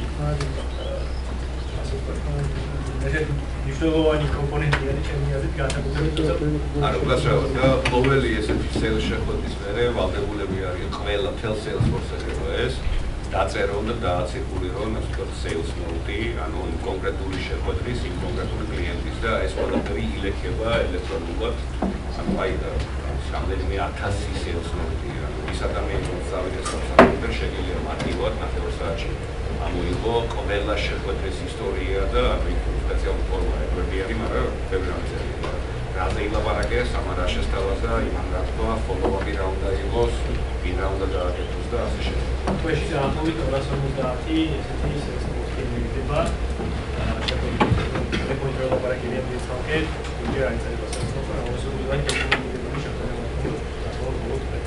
ეს მნიშვნელოვანი კომპონენტი არის ჩემი აზრით განსაკუთრებით ანუ გასაუბროთ და ყოველი ესეთი sales შეხვედრის მერე ვალდებულები არის ყველა თელ Salesforce-ზე ეს დაწერო და დააცირკულირონ ასე ვთქვათ sales note-ი, ანუ კონკრეტული შეხვედრის იმ კონკრეტული კლიენტის და ეს ყველაფერი ილექება ელექტრონულად. ანუ აი რამდენიმე ათასი sales note-ი, ანუ ის ადამიანი რომელიც წავიდეს სამსახურიდან შეგიძლია მარტივად ნახევარ საათში ამოიღო ყველა შეხვედრის ისტორია და ანუ სპეციალური ფორმა ეგვერდიანი, მაგრამ ბევრი რამე წერია. რაზე ილაპარაკე, სამარა შესთავაზა, იმან რა თქვა, follow-up-ი რა უნდა იყოს, ვინ რა უნდა გააკეთოს და ასე შემდეგ. თვეში დაახლოებით ორას ორმოცდაათი ესეთი სექსპორტი მიგდება. ტელეფონით რა ლაპარაკებია მისალკე, იგი არის წელიწადს სპორტი, რომელსაც ტექნოლოგიები შეხვდება.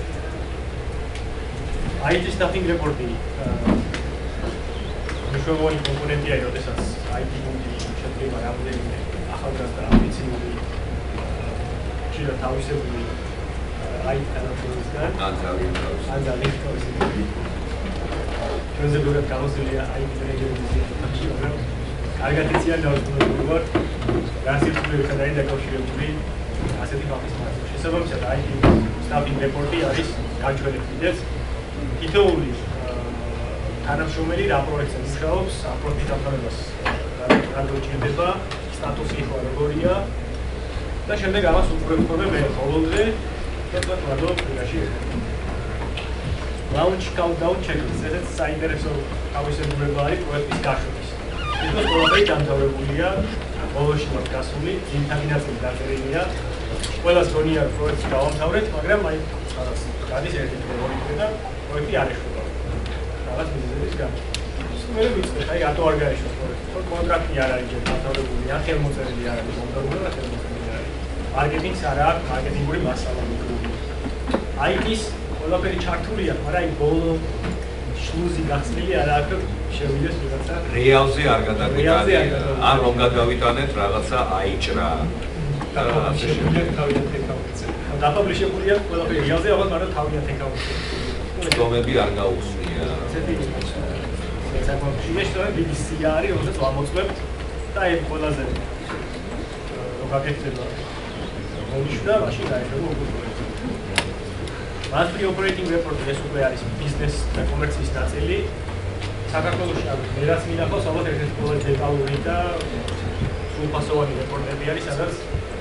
აი ეს staffing report-ი მნიშვნელოვანი კომპონენტია, როდესაც აი ტი გუნდი შედგება რამდენიმე ახალგაზრდა ამბიციური ჭირა თავისებური აი ტი თანამშრომლისგან. ან ძალიან ან ძალიან თავისებური. ჩვენზე ბევრად გამოსულია აი ტი რეგიონის მაგრამ კარგად იციან და უზრუნველყოფენ ვარ. გასიწვევებთან არის დაკავშირებული ასეთი ფაქტის მასალას. შესაბამისად, აი სტაფინგ რეპორტი არის გაჩვენებითაც თითოეული თანამშრომელი რა პროექტზე მუშაობს, ამ პროექტის დამთავრებას რა დაუჭირდება, სტატუსი ხო როგორია და შემდეგ ამას უყურებთ მე ბოლომდე და თვითონ პროგრამაში launch countdown checklist, ესეც საინტერესო თავისებურება არის პროექტის გაშვების. თვითონ ყველაფერი დამთავრებულია, ბოლოში ვართ გასული, ძირითადი ნაწილი დაწერილია. ყველას გონია პროექტს გავამთავრეთ, მაგრამ აი რაღაც გადის ერთი დღე ორი დღე და პროექტი არ ეშვება. რაღაც მიზეზების გამო. მე ვიცი, აი რატო არ გაეშვა პროექტი? თორე კონტრაქტი არ არის დამთავრებული, ან ხელმოწერილი არ არის მომდევნო და ხელმოწერილი არ არის. მარკეტინგს არ აქვს, მარკეტინგური მასალა მიკრობი. აი ის ყველაფერი ჩართულია, მაგრამ აი ბოლო შლუზი გახსნილი არ აქვს შევიდეს ვიღაცა. რეალზე არ გადაგვიტანია, ან რომ გადავიტანეთ რაღაცა აიჭრა. დაპაბლიშებულია თავიდან თეკავიце. დაპაბლიშებულია ყველაფერი რეალზე, ალბათ მაგრამ თავიდან თეკავიце. დომები არ გაუხსნია. ესეთი საკონფიგურაციაა ბი ბი სი არის, რომელსაც ვამოწმებთ და აი ყველაზე რო გაკეთდება მონიშნა, მაშინ გაეშვება უკვე. Monthly operating report ეს უკვე არის ბიზნეს და კომერციის ნაწილი. საქართველოში არის მე რაც მინახავს, ალბათ ერთ-ერთი ყველაზე დეტალური და სრულფასოვანი რეპორტები არის, სადაც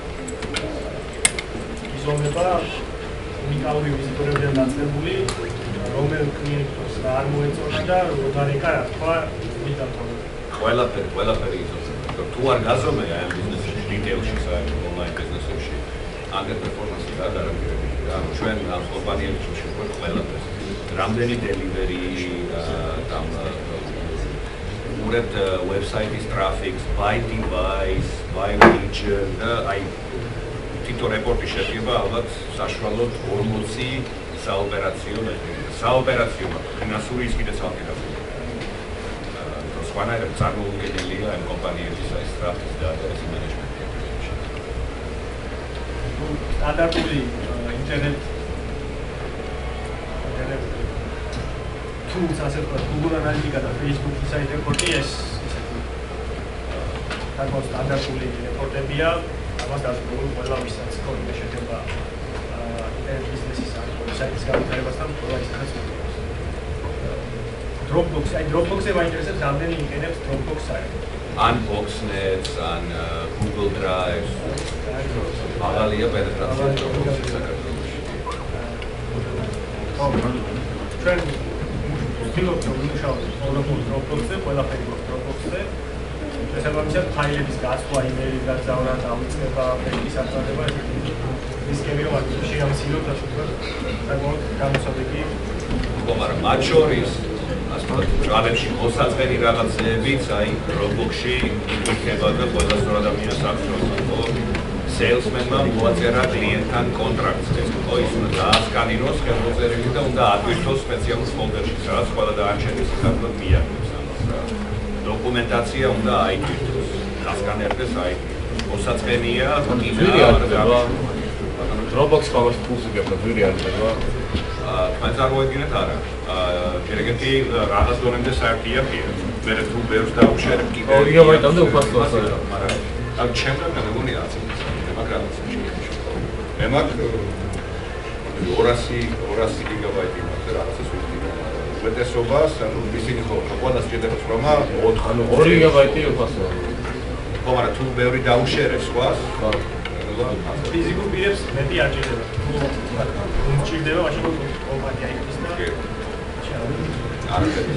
იზომება უნიკალური ვიზიტორებიდან დაწყებული, რომელ კლიენტს რა არ მოეწონა და როდარეკა რა თქვა მიდამთავრდა. ყველაფერი, ყველაფერი იზომება. თუ არ გაზომე აი ამ ბიზნესში, რიტეილში, საერთოდ ონლაინ ბიზნესებში, ანდერ პერფორმანსი და გარანტირებული. ჩვენ ამ კომპანიებში შეგვიძლია ყველაფერს. რამდენი დელივერი там уред ვებსაიტის ტრაფიკს, by device, by region და აი თითო რეპორტი შედგება ალბათ საშუალოდ ორმოცი საოპერაციო მეტრიკით. საოპერაციო ფინანსური ის კიდე საოპერაციო. სხვანაირად წარმოუდგენელია ამ კომპანიების აი სტრატეგიის და ეს მენეჯმენტი. სტანდარტული internet internet tools ასე ვთქვათ, Google Analytica და Facebook-ის საით რეპორტი ეს ისეთი საკმაოდ სტანდარტული რეპორტებია, ამას დასრულებული ყველა ვისაც ქონდა შეთება ინტერნეტ ბიზნესის ან საიტის განვითარებასთან ყველა ისეთაც მოხდეს. Dropbox, აი Dropbox-ზე მაინტერესებს რამდენი იყენებს Dropbox საერთოდ. ან Boxnet, ან Google Drive. მაღალია პენეტრაცია Dropbox-ის საქართველოში. ჩვენ ვცდილობთ რომ ვიმუშაოთ ყოველდღიურ Dropbox-ზე, ყველაფერი გვაქვს Dropbox-ზე. შესაბამისად ფაილების გაცვლა, იმეილის გაგზავნა, დავიწყება, ფეიქის აწოდება, დისკები რომ შეამციროთ ასე ვთქვათ, საკმაოდ გამოსადეგი. ხო, მაგრამ მათ შორის ასე ვთქვათ, ჭრალებში მოსაწყენი რაღაცეებიც აი Dropbox-ში იქნება და ყველა სწორ ადამიანს აქვს ხო? salesman-მა მოაწერა კლიენტთან კონტრაქტს, ეს ხო ის უნდა დაასკანინოს ხელმოწერილი და უნდა ატვირთოს სპეციალურ ფოლდერში, სადაც ყველა დანარჩენი სიტყვით მიაგნებს ამას რა. დოკუმენტაცია უნდა აიტვირთოს, დასკანერდეს აიტვირთოს. მოსაწყენია, ვირი არდება. Dropbox-ს ყოველს ფულს იგებდა, ვირი არდება. აა, თქვენ წარმოედგინეთ არა. აა, ჯერეგეთი რაღაც დონემდე საერთია კი. მე თუ ბევრს დავუშვებ კიდე. ორი გიგაბაიტამდე უფასოა საერთოდ. მაგრამ ამ ჩემთან გამოგონია ათი. მაგრამ მე მაქვს ორასი ორასი გიგაბაიტი მაქვს რაღაცას ვიძინე. უმეტესობას, ანუ ისინი ხო ყველა სჭირდება ხრომა ოთხ ანუ ორი გიგაბაიტი უფასოა. ხო, მაგრამ თუ ბევრი დაუშერებს სხვას, ხო. ფიზიკურ პირებს მეტი არ ჭირდება. თუ ჭირდება, მაშინ კომპანია იქნება და არ არის.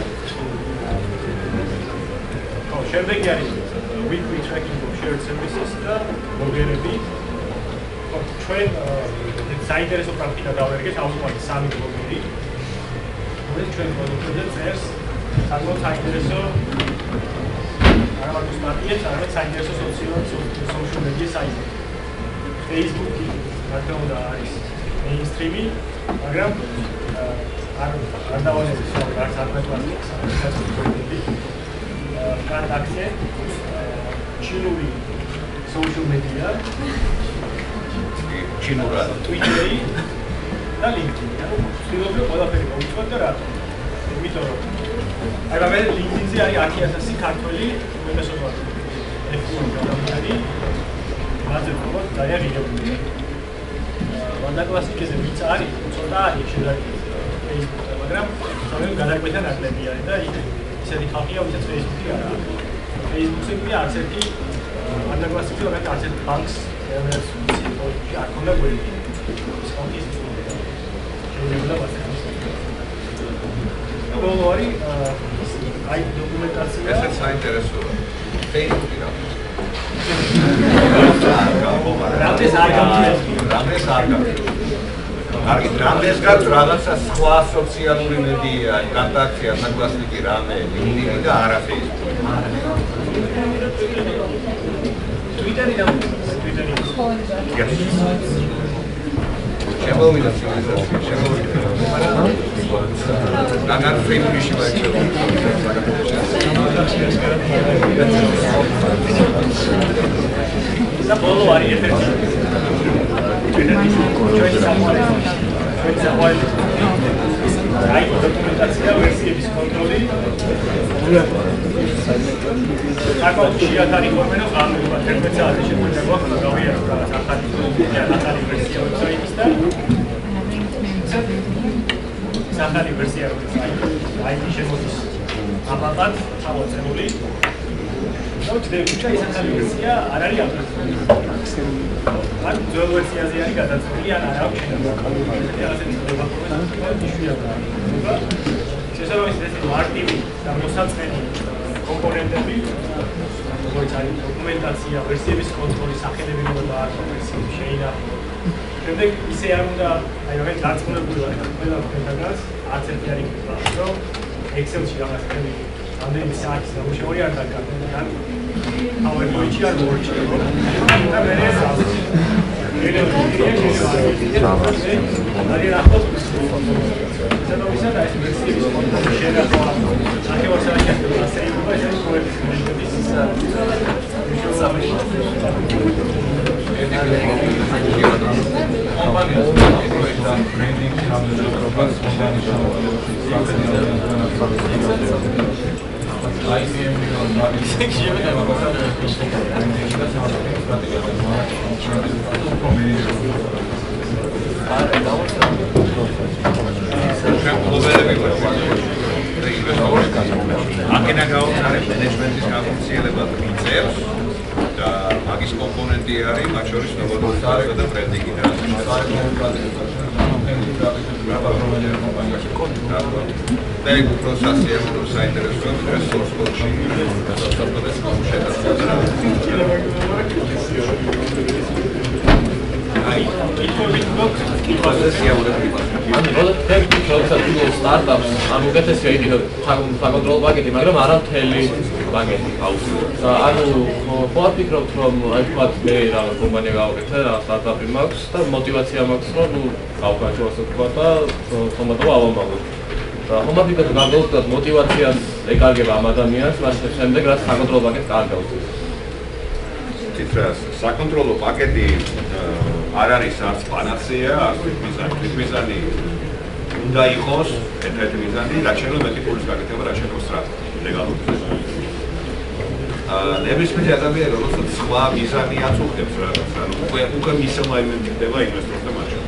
ხო, შემდეგი არის weekly tracking of shared services და ბლოგერები. ხო, ჩვენ საინტერესო პრაქტიკა გავერგეთ ავტომატურად სამი ბლოგერი. ეს ჩვენ პროდუქტებზე წერს საკმაოდ საინტერესო არამარტო სტატიებს, არამედ საინტერესო social media საიტები. Facebook-ი რა თქმა უნდა არის mainstream-ი, მაგრამ არ არ დავალებს რაღაც არტიკლები, საერთოდ კონტაქტზე ჩინური social media ჩინურად Twitter-ი და LinkedIn-ი. ანუ ვცდილობ ყველაფერი მოვიცვათ და რატო? იმიტომ რომ აი მე LinkedIn-ზე არის ათი ათასი ქართველი უმეტესობა ეფ-ი გადამდგარი მაზე ვთქვათ ძალიან ღირებული. ვანდაკლასიკეზე ვიც არის, ცოტა არის შედარებით Facebook-ზე, მაგრამ სამი გადაკვეთა ნაკლები არის და ისეთი ხალხია, ვისაც Facebook-ი არ აქვს. Facebook-ზე კი არც ერთი ვანდაკლასიკეზე ვერა არც ერთი ბანკს რომელიც ვიცი, არ ქონდა გვერდი. ის კონტის შეიძლება ვასწავლო. ბოლო არის აი დოკუმენტაცია. ესეც საინტერესოა. Facebook-ი რა. რამდენს არ გამჩნევს? რამდენს არ გამჩნევს? კარგი, რამდენს გაქვს რაღაცა სხვა სოციალური მედია, კონტაქტი, ასაკლასიკი რამე, LinkedIn და არა Facebook. Twitter-ი და Twitter-ი. შემოვიდა ცივილიზაცია, შემოვიდა. მაგრამ Facebook-ში შეიძლება. და ბოლო არის ერთ-ერთი ჩვენი საყვარელი ჩვენი საყვარელი აი დოკუმენტაცია ვერსიების კონტროლი საკმაოდ შეათარი ხომენო გამოვიდა თერთმეტ საათი შეგვიძლია გვაქვს გავიარო რაღაც ახალი ახალი ვერსია ვებსაიტისთან ახალი ვერსია რომელიც აი შემოდის აბატად წამოწეული და ვთქვი ის ახალი ვერსია არ არის აპრესებული ან ძველ ვერსიაზე არის გადაწყვეტილი ან არა აქვს შეფასება ასეთი პრობლემა შეიძლება შესაძლოა ეს მარტივი და მოსაწყენი კომპონენტები როგორც არის დოკუმენტაცია, ვერსიების კონტროლი, სახელებრივობა და ვერსიები შეინახო. შემდეგ ისე არ უნდა, აი რაღაც დარწმუნებული ვარ, რომ ყველა ფერდაგას არც ერთი არ იქნება, რომ Excel-ში რაღაც ხელი ამდენი საათის გამუშავე არ დაგაკეთებიან. PowerPoint-ში არ მოვიჩნევ. და მე ეს არის ახალ ზედომისა და ეს ვერსიების კონტროლი შეინახო. ახევას არ შეიძლება შეიძლება ეს პროექტის აკენა გაუწარებს მენეჯმენტის განხორციელება მიწევს და მაგის კომპონენტი არის მათ შორის ნოვატორობა და ბრენდინგი და და იქ უფრო სასიამოვნო საინტერესოა ვიდრე source code-ში სოფტვერის გამოშვება. აი, კითხვებით გვაქვს, კითხვაზე შეავლებრივად. ანუ როდესაც ფიქრობთ სტარტაპს, ანუ უკეთესია იყიდოთ საკონტროლო პაკეტი, მაგრამ არა მთელი პაკეტი აუცილებლად. და ანუ ხო ვფიქრობთ, რომ აი თქვათ მე რაღაც კომპანია გავაკეთე, რაღაც სტარტაპი მაქვს და мотиваცია მაქვს, რომ ნუ გავკეთო ასე თქვა და თომატოვა ავამბობ. და ხომ ვფიქრობ, რომ გავდოთ мотиваციას ეკარგება ამ ადამიანს, მას შემდეგ რაც საკონტროლო პაკეტს კარგავს. თითქოს საკონტროლო პაკეტი არ არის არც პანაცეა, არც მიზანი. მიზანი უნდა იყოს ერთ-ერთი მიზანი, რაც შეიძლება მეტი ფულის გაკეთება, რაც შეიძლება სტრატეგია, ლეგალურობა. აა ნებისმიერ ადამიანს როდესაც სხვა მიზანი აწუხებს რაღაც, ანუ უკვე უკვე მისმა იმედება ინვესტორთა მარშრუტი.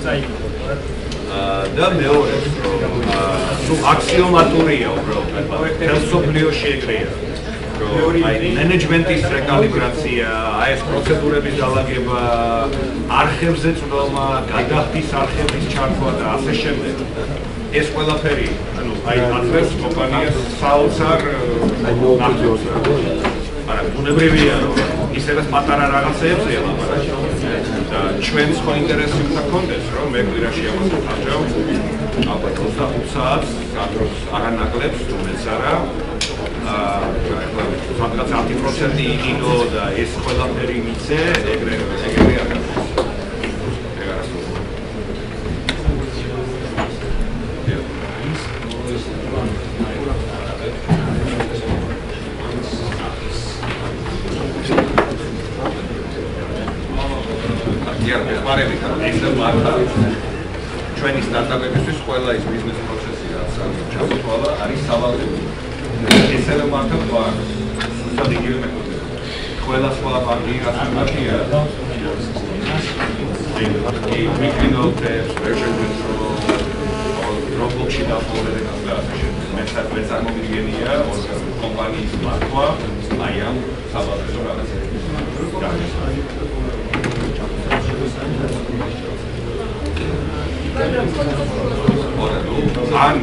აა და მეორე, რომ სულ აქსიომატურია უბრალოდ, ხელსოფლიოში ეგრეა. აი მენეჯმენტის რეკალიბრაცია, აი ეს პროცედურების დალაგება, არხებზე წვდომა, გადახდის არხების ჩართვა და ასე შემდეგ. ეს ყველაფერი, ანუ აი აწევს კომპანიას საოცარ ნახევარს. არა, ბუნებრივია, რომ ისედაც პატარა რაღაცეებს ელაპარაკო. და ჩვენს ხო ინტერესი უნდა გქონდეს, რომ მე კვირაში ამას ვხარჯავ. ალბათ ოცდახუთ საათს, სადროს არანაკლებს, თუმცა არა. აა სადღაც ათი პროცენტი იყიდო და ეს ყველაფერი მიცე, ეგრე ეგრე არ არის. ეგ არასდროს. იარ მეხმარებით ეს მართა ჩვენი სტარტაპებისთვის ყველა ის ბიზნეს პროცესი რაც ჩამოთვალა არის სავალდებულო. ესევე მართა გვაქვს სუსტად იგივე მეთოდები. ხო ყველა სხვა ბანკი რასაკეთია ვიკრინოთებს, ვერჟენებს დროპბოქსში დაფორმებენ და ასე შემდეგ. მეცად მე წარმოვიდგენია კომპანიის მართვა აი ამ საბაზრო რაღაცებზე. ან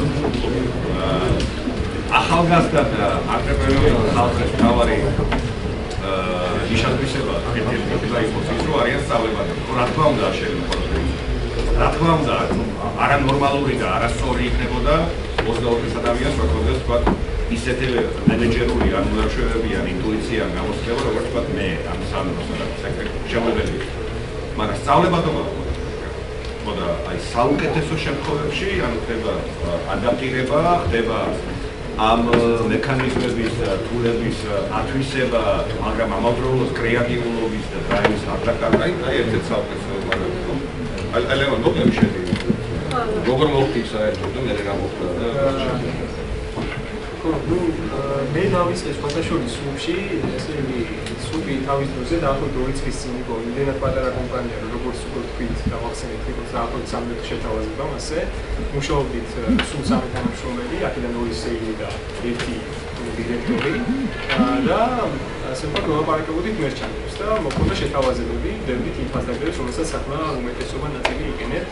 ახალგაზრდა და ანტრეპრენორული ხალხის თავარი ნიშანმისება ერთ-ერთი და იყოს ის, რომ არიან სწავლებადი. რა თქმა უნდა, შეიძლება რა თქმა უნდა, არანორმალური და არასწორი იქნებოდა ოცდაოთხ ადამიანს, რომელსაც თქვა ისეთი მენეჯერული ან მმართველები ან ინტუიცია გამოსცემა, როგორც თქვა მე ამ სამს შემოგვიყვება. მაგრამ სწავლებადობა ხოდა აი საუკეთესო შემთხვევებში ან ხდება ადაპტირება, ხდება ამ მექანიზმების თულების ათვისება, მაგრამ ამავდროულად კრეატიულობის და დრაივის არტაკარგა, აი ერთ-ერთი საუკეთესო მაგრამ აი აი ლევან მოკლედ შედი. როგორ მოხდი საერთოდ და მე რა მოხდა და ну მე დავიწყე სხვადასხვა სუბში, ესე იგი სუბი თავის დროზე დაახლოებით ორი წლის წინ იყო იმდენად პატარა კომპანია, როგორც უკვე თქვით, გავახსენეთ, იყო დაახლოებით სამი შეთავაზება მასე. მუშაობდით სულ სამი თანამშრომელი, აქედან ორი სეილი და ერთი დირექტორი და ასე ვთქვათ, ვლაპარაკობდით მერჩანტებს და მოხდა შეთავაზებები, ვდებდით იმ ფასდაგებს, რომელსაც საქმე უმეტესობა ნაწილი იყენებთ.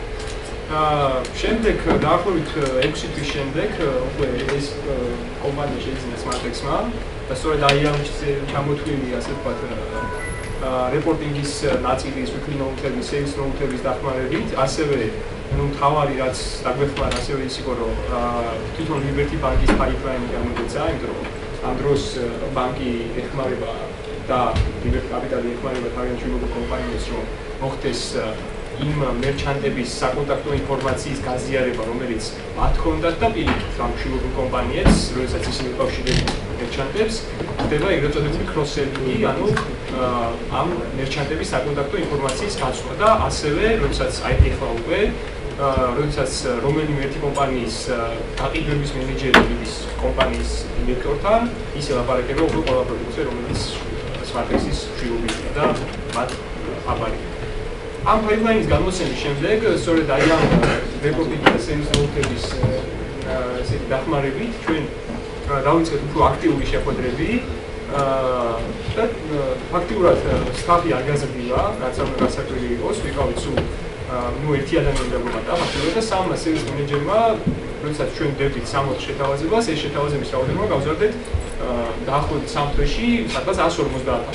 შემდეგ დაახლოებით ექვსი თვის შემდეგ უკვე ეს კომპანია შეიძინა SmartX-მა და სწორედ აი ამის ჩამოთვლილი ასე ვთქვათ რეპორტინგის ნაწილის, ვიკრინოუთების, სეილს ნოუთების დახმარებით, ასევე ну თავარი რაც დაგვეხმარა ასევე ის იყო რომ თვითონ Liberty Bank-ის pipeline-ი გამოიცა, იმიტომ რომ ამ დროს ბანკი ეხმარება და Liberty Capital-ი ეხმარება თავიანთ შვილობილ კომპანიებს რომ მოხდეს იმ მერჩანტების საკონტაქტო ინფორმაციის გაზიარება, რომელიც მათ ჰქონდათ და პირიქით ამ შვილობილ კომპანიებს, როდესაც ისინი უკავშირდებიან მერჩანტებს, ხდება ეგრეთ წოდებული cross-selling-ი, ანუ ამ მერჩანტების საკონტაქტო ინფორმაციის გაცვლა და ასევე, როდესაც აი ეხლა უკვე, როდესაც რომელიმე ერთი კომპანიის გაყიდვების მენეჯერი ის კომპანიის დირექტორთან, ისე ლაპარაკება უკვე ყველა პროდუქტზე, რომელიც SmartX-ის შვილობილია და მათ აბარია. ამ pipeline-ის გამოცემის შემდეგ, სწორედ აი ამ რეპორტინგის და სეილს ნოუთების ესეთი დახმარებით, ჩვენ დავიწყეთ უფრო აქტიური შეხვედრები და ფაქტიურად სტაფი არ გაზრდილა, რაც ამ გასაკვირი იყოს, ვიყავით სულ ну ერთი ადამიანი დაგვიმატა, ფაქტიურად და სამმა სეილს მენეჯერმა, როდესაც ჩვენ ვდებდით სამოთხ შეთავაზებას, ეს შეთავაზების რაოდენობა გავზარდეთ დაახლოებით სამ თვეში, სადღაც εκατს ორმოცდაათ.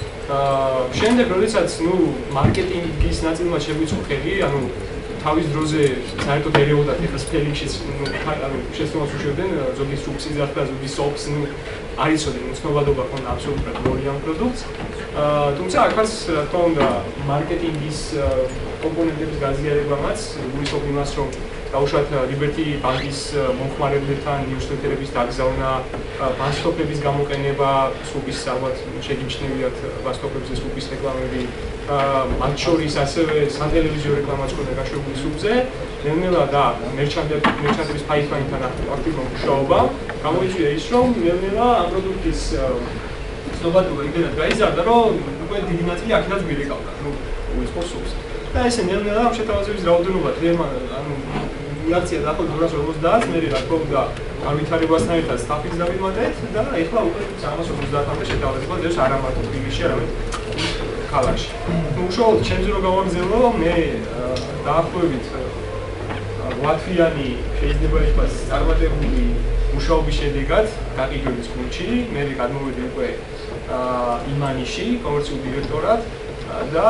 შემდეგ როდესაც ნუ მარკეტინგის ნაწილმა შეგვიწყო ხელი, ანუ თავის დროზე საერთოდ ერეოდათ ეხლა სპელინგშიც ანუ შესწავლას უშვებდნენ ზოგი სუბსიდიად და ზოგი სოფს, ნუ არ იცოდნენ უცნობადობა ქონდა აბსოლუტურად მორი ამ პროდუქტს. თუმცა აქაც რა თქმა უნდა მარკეტინგის კომპონენტების გაზიარებამაც გულისხმობ იმას, რომ დაუშვათ Liberty Bank-ის მომხმარებლებთან ნიუსლეტერების დაგზავნა, ბასტოპების გამოყენება, სუბის ალბათ შეგიმჩნევიათ ბასტოპებზე სუბის რეკლამები, მათ შორის ასევე სატელევიზიო რეკლამაც ქონდა გაშვებული სუბზე, ნელ-ნელა და მერჩანტების pipeline-თან აქტიურ მუშაობა, გამოიწვია ის, რომ ნელ-ნელა ამ პროდუქტის ცნობადობა იმდენად გაიზარდა, რომ უკვე დიდი ნაწილი აქედან მიერეკავდა, ნუ უიწყოს სუბს. და ესე ნელ-ნელა ამ შეთავაზების რაოდენობა თემა, ანუ რეაქცია დაახლოებით ორას ორმოცდაათ, მე რა თქმა უნდა განვითარებასთან ერთად სტაფიც დავიმატეთ და ეხლა უკვე სამას ორმოცდაათამდე შეთავაზება დევს არა მარტო თბილისში, არამედ ქალაქში. ნუ უშუალოდ ჩემზე რო გავაგზავნო, მე დაახლოებით ლატვიანი შეიძლება იყოს წარმატებული მუშაობის შედეგად გაყიდვების გუნდში, მე გადმოვედი უკვე იმანიში კომერციულ დირექტორად და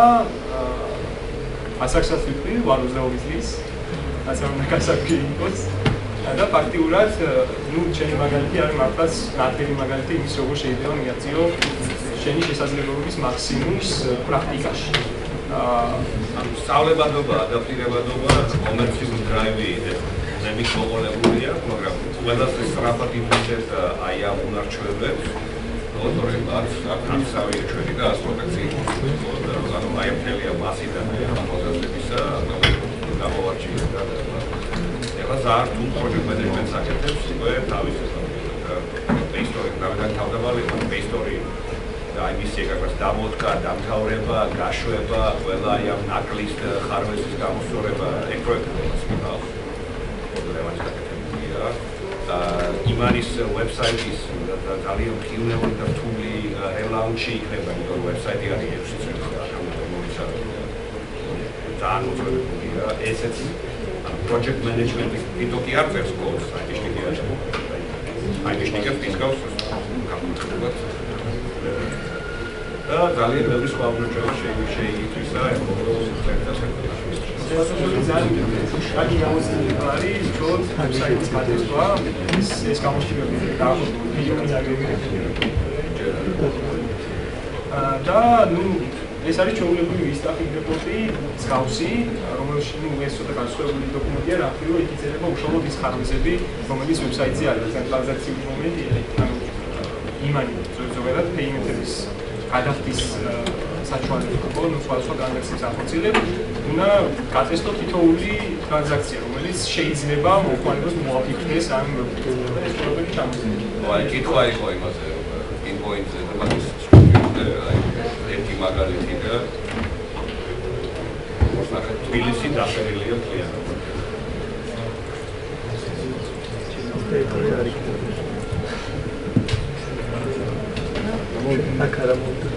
ასაკსაც ვიყრი, ვარ ოცდაორი წლის, ასე რომ გასაგები იყოს და ფაქტიურად, ნუ ჩემი მაგალითი არის მართლაც ნათელი მაგალითი იმის, როგორ შეიძლება მიაღწიო შენი შესაძლებლობების მაქსიმუმს პრაქტიკაში. ანუ სწავლებადობა, ადაპტირებადობა, კომერციული დრაივი ნებით მოყოლებულია, მაგრამ ყველაზე სწრაფად იფუძნებს აი ამ უნარჩვევებს ოტორებად, აქცავია ჩვენი და ასპროტექცია. ანუ აი მთელი ამ მასიდან ამოწესებისა გამოვარჩიეთ და ეხლა ზარ თუ პროექტ მენეჯმენტს აკეთებს უკვე თავისუფლად. პეისტორი, გავიდან თავდაბალი, პეისტორი და იმის ეკაკას დამოდგა, დამთავრება, გაშვება, ყველა აი ამ ნაკლის ხარვესის გამოსწორება ეგ პროექტებს მიყავს. პრობლემას გაკეთებულია. იმანის ვებსაიტის ძალიან მხივნეული და რთული რელაუნჩი იქნება, იმიტომ რომ ვებსაიტი არის ექვსი წელი გამომიცემული. ძალიან მოწოდებულია. ესეც project management-ის თვითონ კი არ წერს კოდს, აიტიშნიკი არის. აიტიშნიკებს ისგავს გამომწვევად. და ძალიან ბევრი სხვა პროექტი შეიქმნა ეკოლოგიის სექტორში. Aki გამოსtilება არის უბრალოდ ვებსაიტის გადასვა, ეს ეს გამოსtilebები და და ნუ ეს არის ჩვეულებრივი ვისტაფინგ რეპორტი, მსგავსი, რომელშიც ნუ ეს ცოტა განსხვავებული დოკუმენტია, რახრივ იქ იწერება უშუალოდ ის ხარვეზები, რომელიც ვებსაიტზე არის, ტრანზაქციული მომენტი, ანუ იმანი ზოგადად პეიმენტების გადახდის საჩვენებელი ხო, ნუ სხვა სხვა ტრანზაქციებს ახორციელებ, უნდა გაწესდო თითოეული ტრანზაქცია, რომელიც შეიძლება მოხმარებას მოაფიქრდეს ამ პრობლემის ჩამოსწრება. აი, კითხვა იყო იმაზე, ინფოინზე და მაგის სტრუქტურაზე, აი, ერთი მაგალითი და მოსახეთ თბილისი დაშერილია მთლიანად. აქ არა მოდი.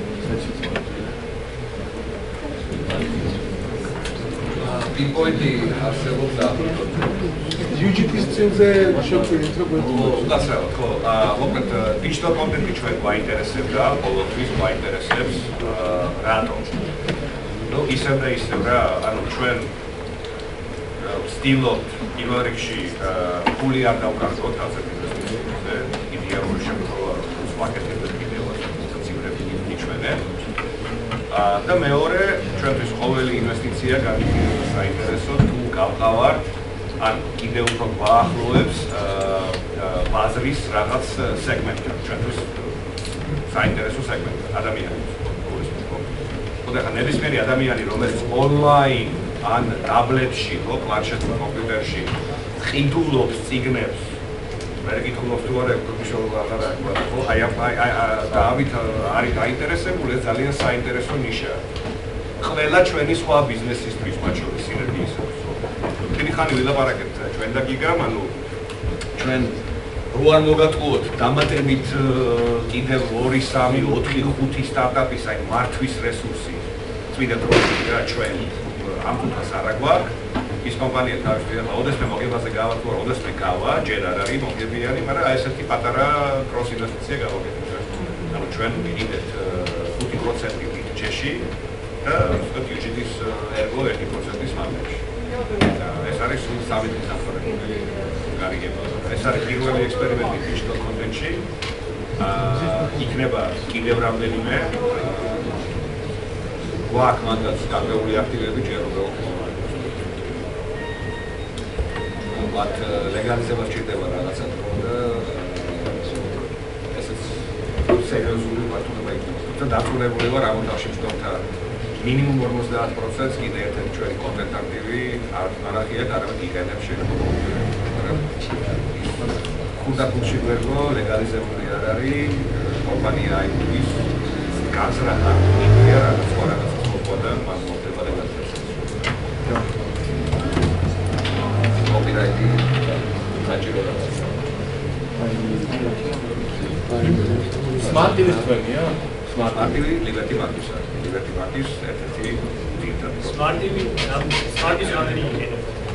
Pinpointi არსებობდა იუ ჯი პი-ის წილზე შევწირით როგორ გასავალ ხო მოკლედ digital content-ი ჩვენ გვაინტერესებდა ყოველთვის გვაინტერესებს რატომ ნუ ისევ და ისევ რა ანუ ჩვენ ვცდილობთ პირველ რიგში ფული არ დავკარგოთ ასე ბიზნესზე იდეალური შემთხვევა რომ მარკეტინგის კიდევაც ციფრები იჩვენე და მეორე ჩვენთვის ყოველი ინვესტიცია განვიხილოთ საინტერესო თუ გავყავართ ან კიდევ უფრო გვაახლოებს ბაზრის რაღაც სეგმენტი ჩვენთვის საინტერესო სეგმენტი ადამიანებს ხოდა ხა ნებისმიერი ადამიანი რომელიც ონლაინ ან ტაბლეტში ხო პლანშეტში კომპიუტერში ყიდულობს წიგნებს ვერ გითხულობ თუ არა პროფესიონალურად აღარ აქვს ხო აი აი დავით არის დაინტერესებული ეს ძალიან საინტერესო ნიშაა ყველა ჩვენი სხვა ბიზნესისთვის მათ შორის სინერგიის თქვენი ხანი ვილაპარაკებთ ჩვენ და გიგამ ანუ ჩვენ რო არ მოგატყუოთ დამატებით კიდევ ორი სამი ოთხი ხუთი სტარტაპის აი მართვის რესურსი წვიდა პროექტი რა ჩვენ ამ კუთხეს არ აგვაქვს ის კომპანია თავისთავად ოდესმე მოგებაზე გავა თუ არა ოდესმე გავა ჯერ არ არის მოგებიანი მაგრამ აი ესეთი პატარა კროს ინვესტიცია გავაკეთეთ ანუ ჩვენ ვიყიდეთ ხუთი პროცენტი ჯეში და ვთქვით იუ ჯი პი-ის ერგო ერთი პროცენტის მამებში ეს არის სულ სამი წლის დამყარებული გარიგება ეს არის პირველი ექსპერიმენტი digital content-ში იქნება კიდევ რამდენიმე გვაქვს მანდაც გარკვეული აქტივები ჯერ უბრალოდ მათ ლეგალიზება სჭირდება რაღაცა დრო და ესეც სერიოზული მართლობა იქნება. თუმცა დაწუნებული ვარ ამ თავში ვსწორთა მინიმუმ ორმოცდაათ პროცენტს კიდე ერთ-ერთი ჩვენი კონტენტ აქტივი არ ახიათ არამედ იყენებს შეიძლება. ხუთა ფულში ვერგო ლეგალიზებული არ არის კომპანია აიტის გაზრახა იქია რაღაც სხვა რაღაც მოყვანა მას მოხდება ლეგალიზაცია. Copyright საჭირო რაღაცა. Smart T V-ის თქვენია? Smart T V Liberty Market-ის არის. Liberty Market-ის ერთ-ერთი ძირითადი. Smart T V Smart-ის რამდენი იქნება?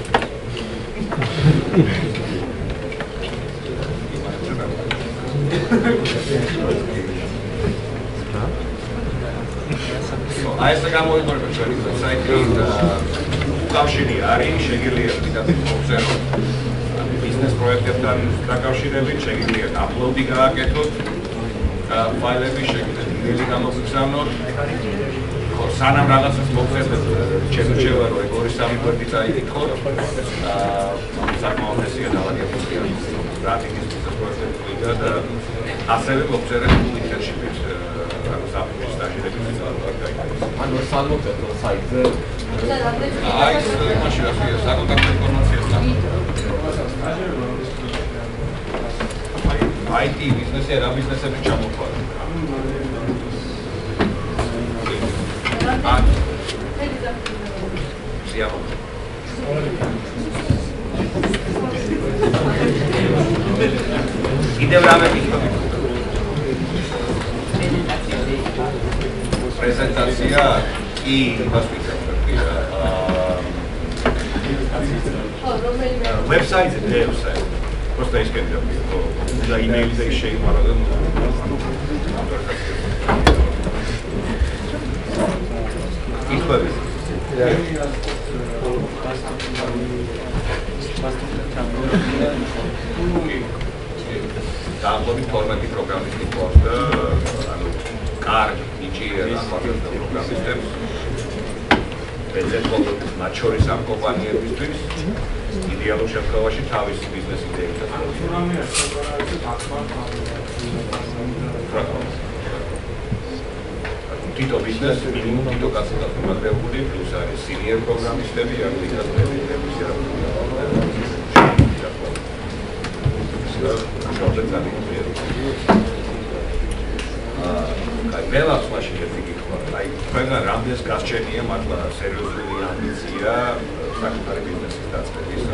აი ეს გამოიყურება ჩვენი ვებსაიტი და უკავშირი არის შეგიძლიათ დიდად მოგწეროთ ბიზნეს პროექტებთან დაკავშირებით შეგიძლიათ აპლოუდი გააკეთოთ ფაილები შეგიძლიათ იმეილი გამოგზავნოთ ხო სანამ რაღაცას მოგწერთ შემოჩევა რომ ეგ ორი სამი კვირტი წაიკითხოთ საკმაოდ ესია დავაგებია რატიკის ბიზნეს პროექტები და ასევე მოგწერეთ ინტერშიპით ანუ საფუძვლის დაჟინების ანუ სამოწერთ საიტზე აი ეს იმაში ახია საკონტაქტო ინფორმაციას აი ტი ბიზნესი რა ბიზნესები ჩამოყვანილ სიამოვნებო. კიდევ რამე მითხრობ? პრეზენტაცია კი იმას ვიქნებ რა. ვებსაიტზე დევს აი. просто ისკენდა და იმეილზე შეიმარა და იხვევი. დაახლოებით თორმეტი პროგრამისტი გვაქვს და ანუ კარგი ნიჭიერი ახალგაზრდა პროგრამისტებს ეცეთქოლოდ მათ შორის ამ კომპანიებისთვის იდეალურ შემთხვევაში თავისი ბიზნეს იდეებთან თითო ბიზნეს მინიმუმ თითო კაცი დაგმარებული პლუს არის სინიორ პროგრამისტები ან ლიდერები აი მელავს მაშინ ერთი გიქვა აი თქვენგან რამდენს გასჩენია მართლა სერიოზული ამბიცია საკუთარი ბიზნესის დაწყების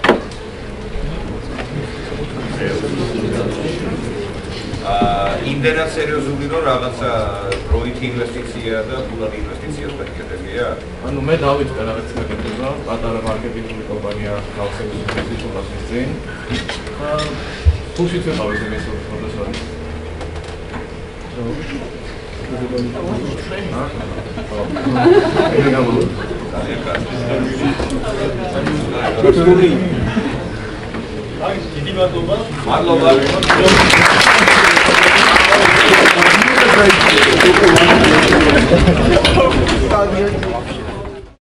აა იმდენად სერიოზული რომ რაღაცა დროით ინვესტიცია და ფულად ინვესტიციას მეკეთებია ანუ მე დავიწყე რაღაც მეკეთება პატარა მარკეტინგული კომპანია გავხსენე ისეთი ჩუბასის წინ Push it out of the message for the sorry. So, Thank you.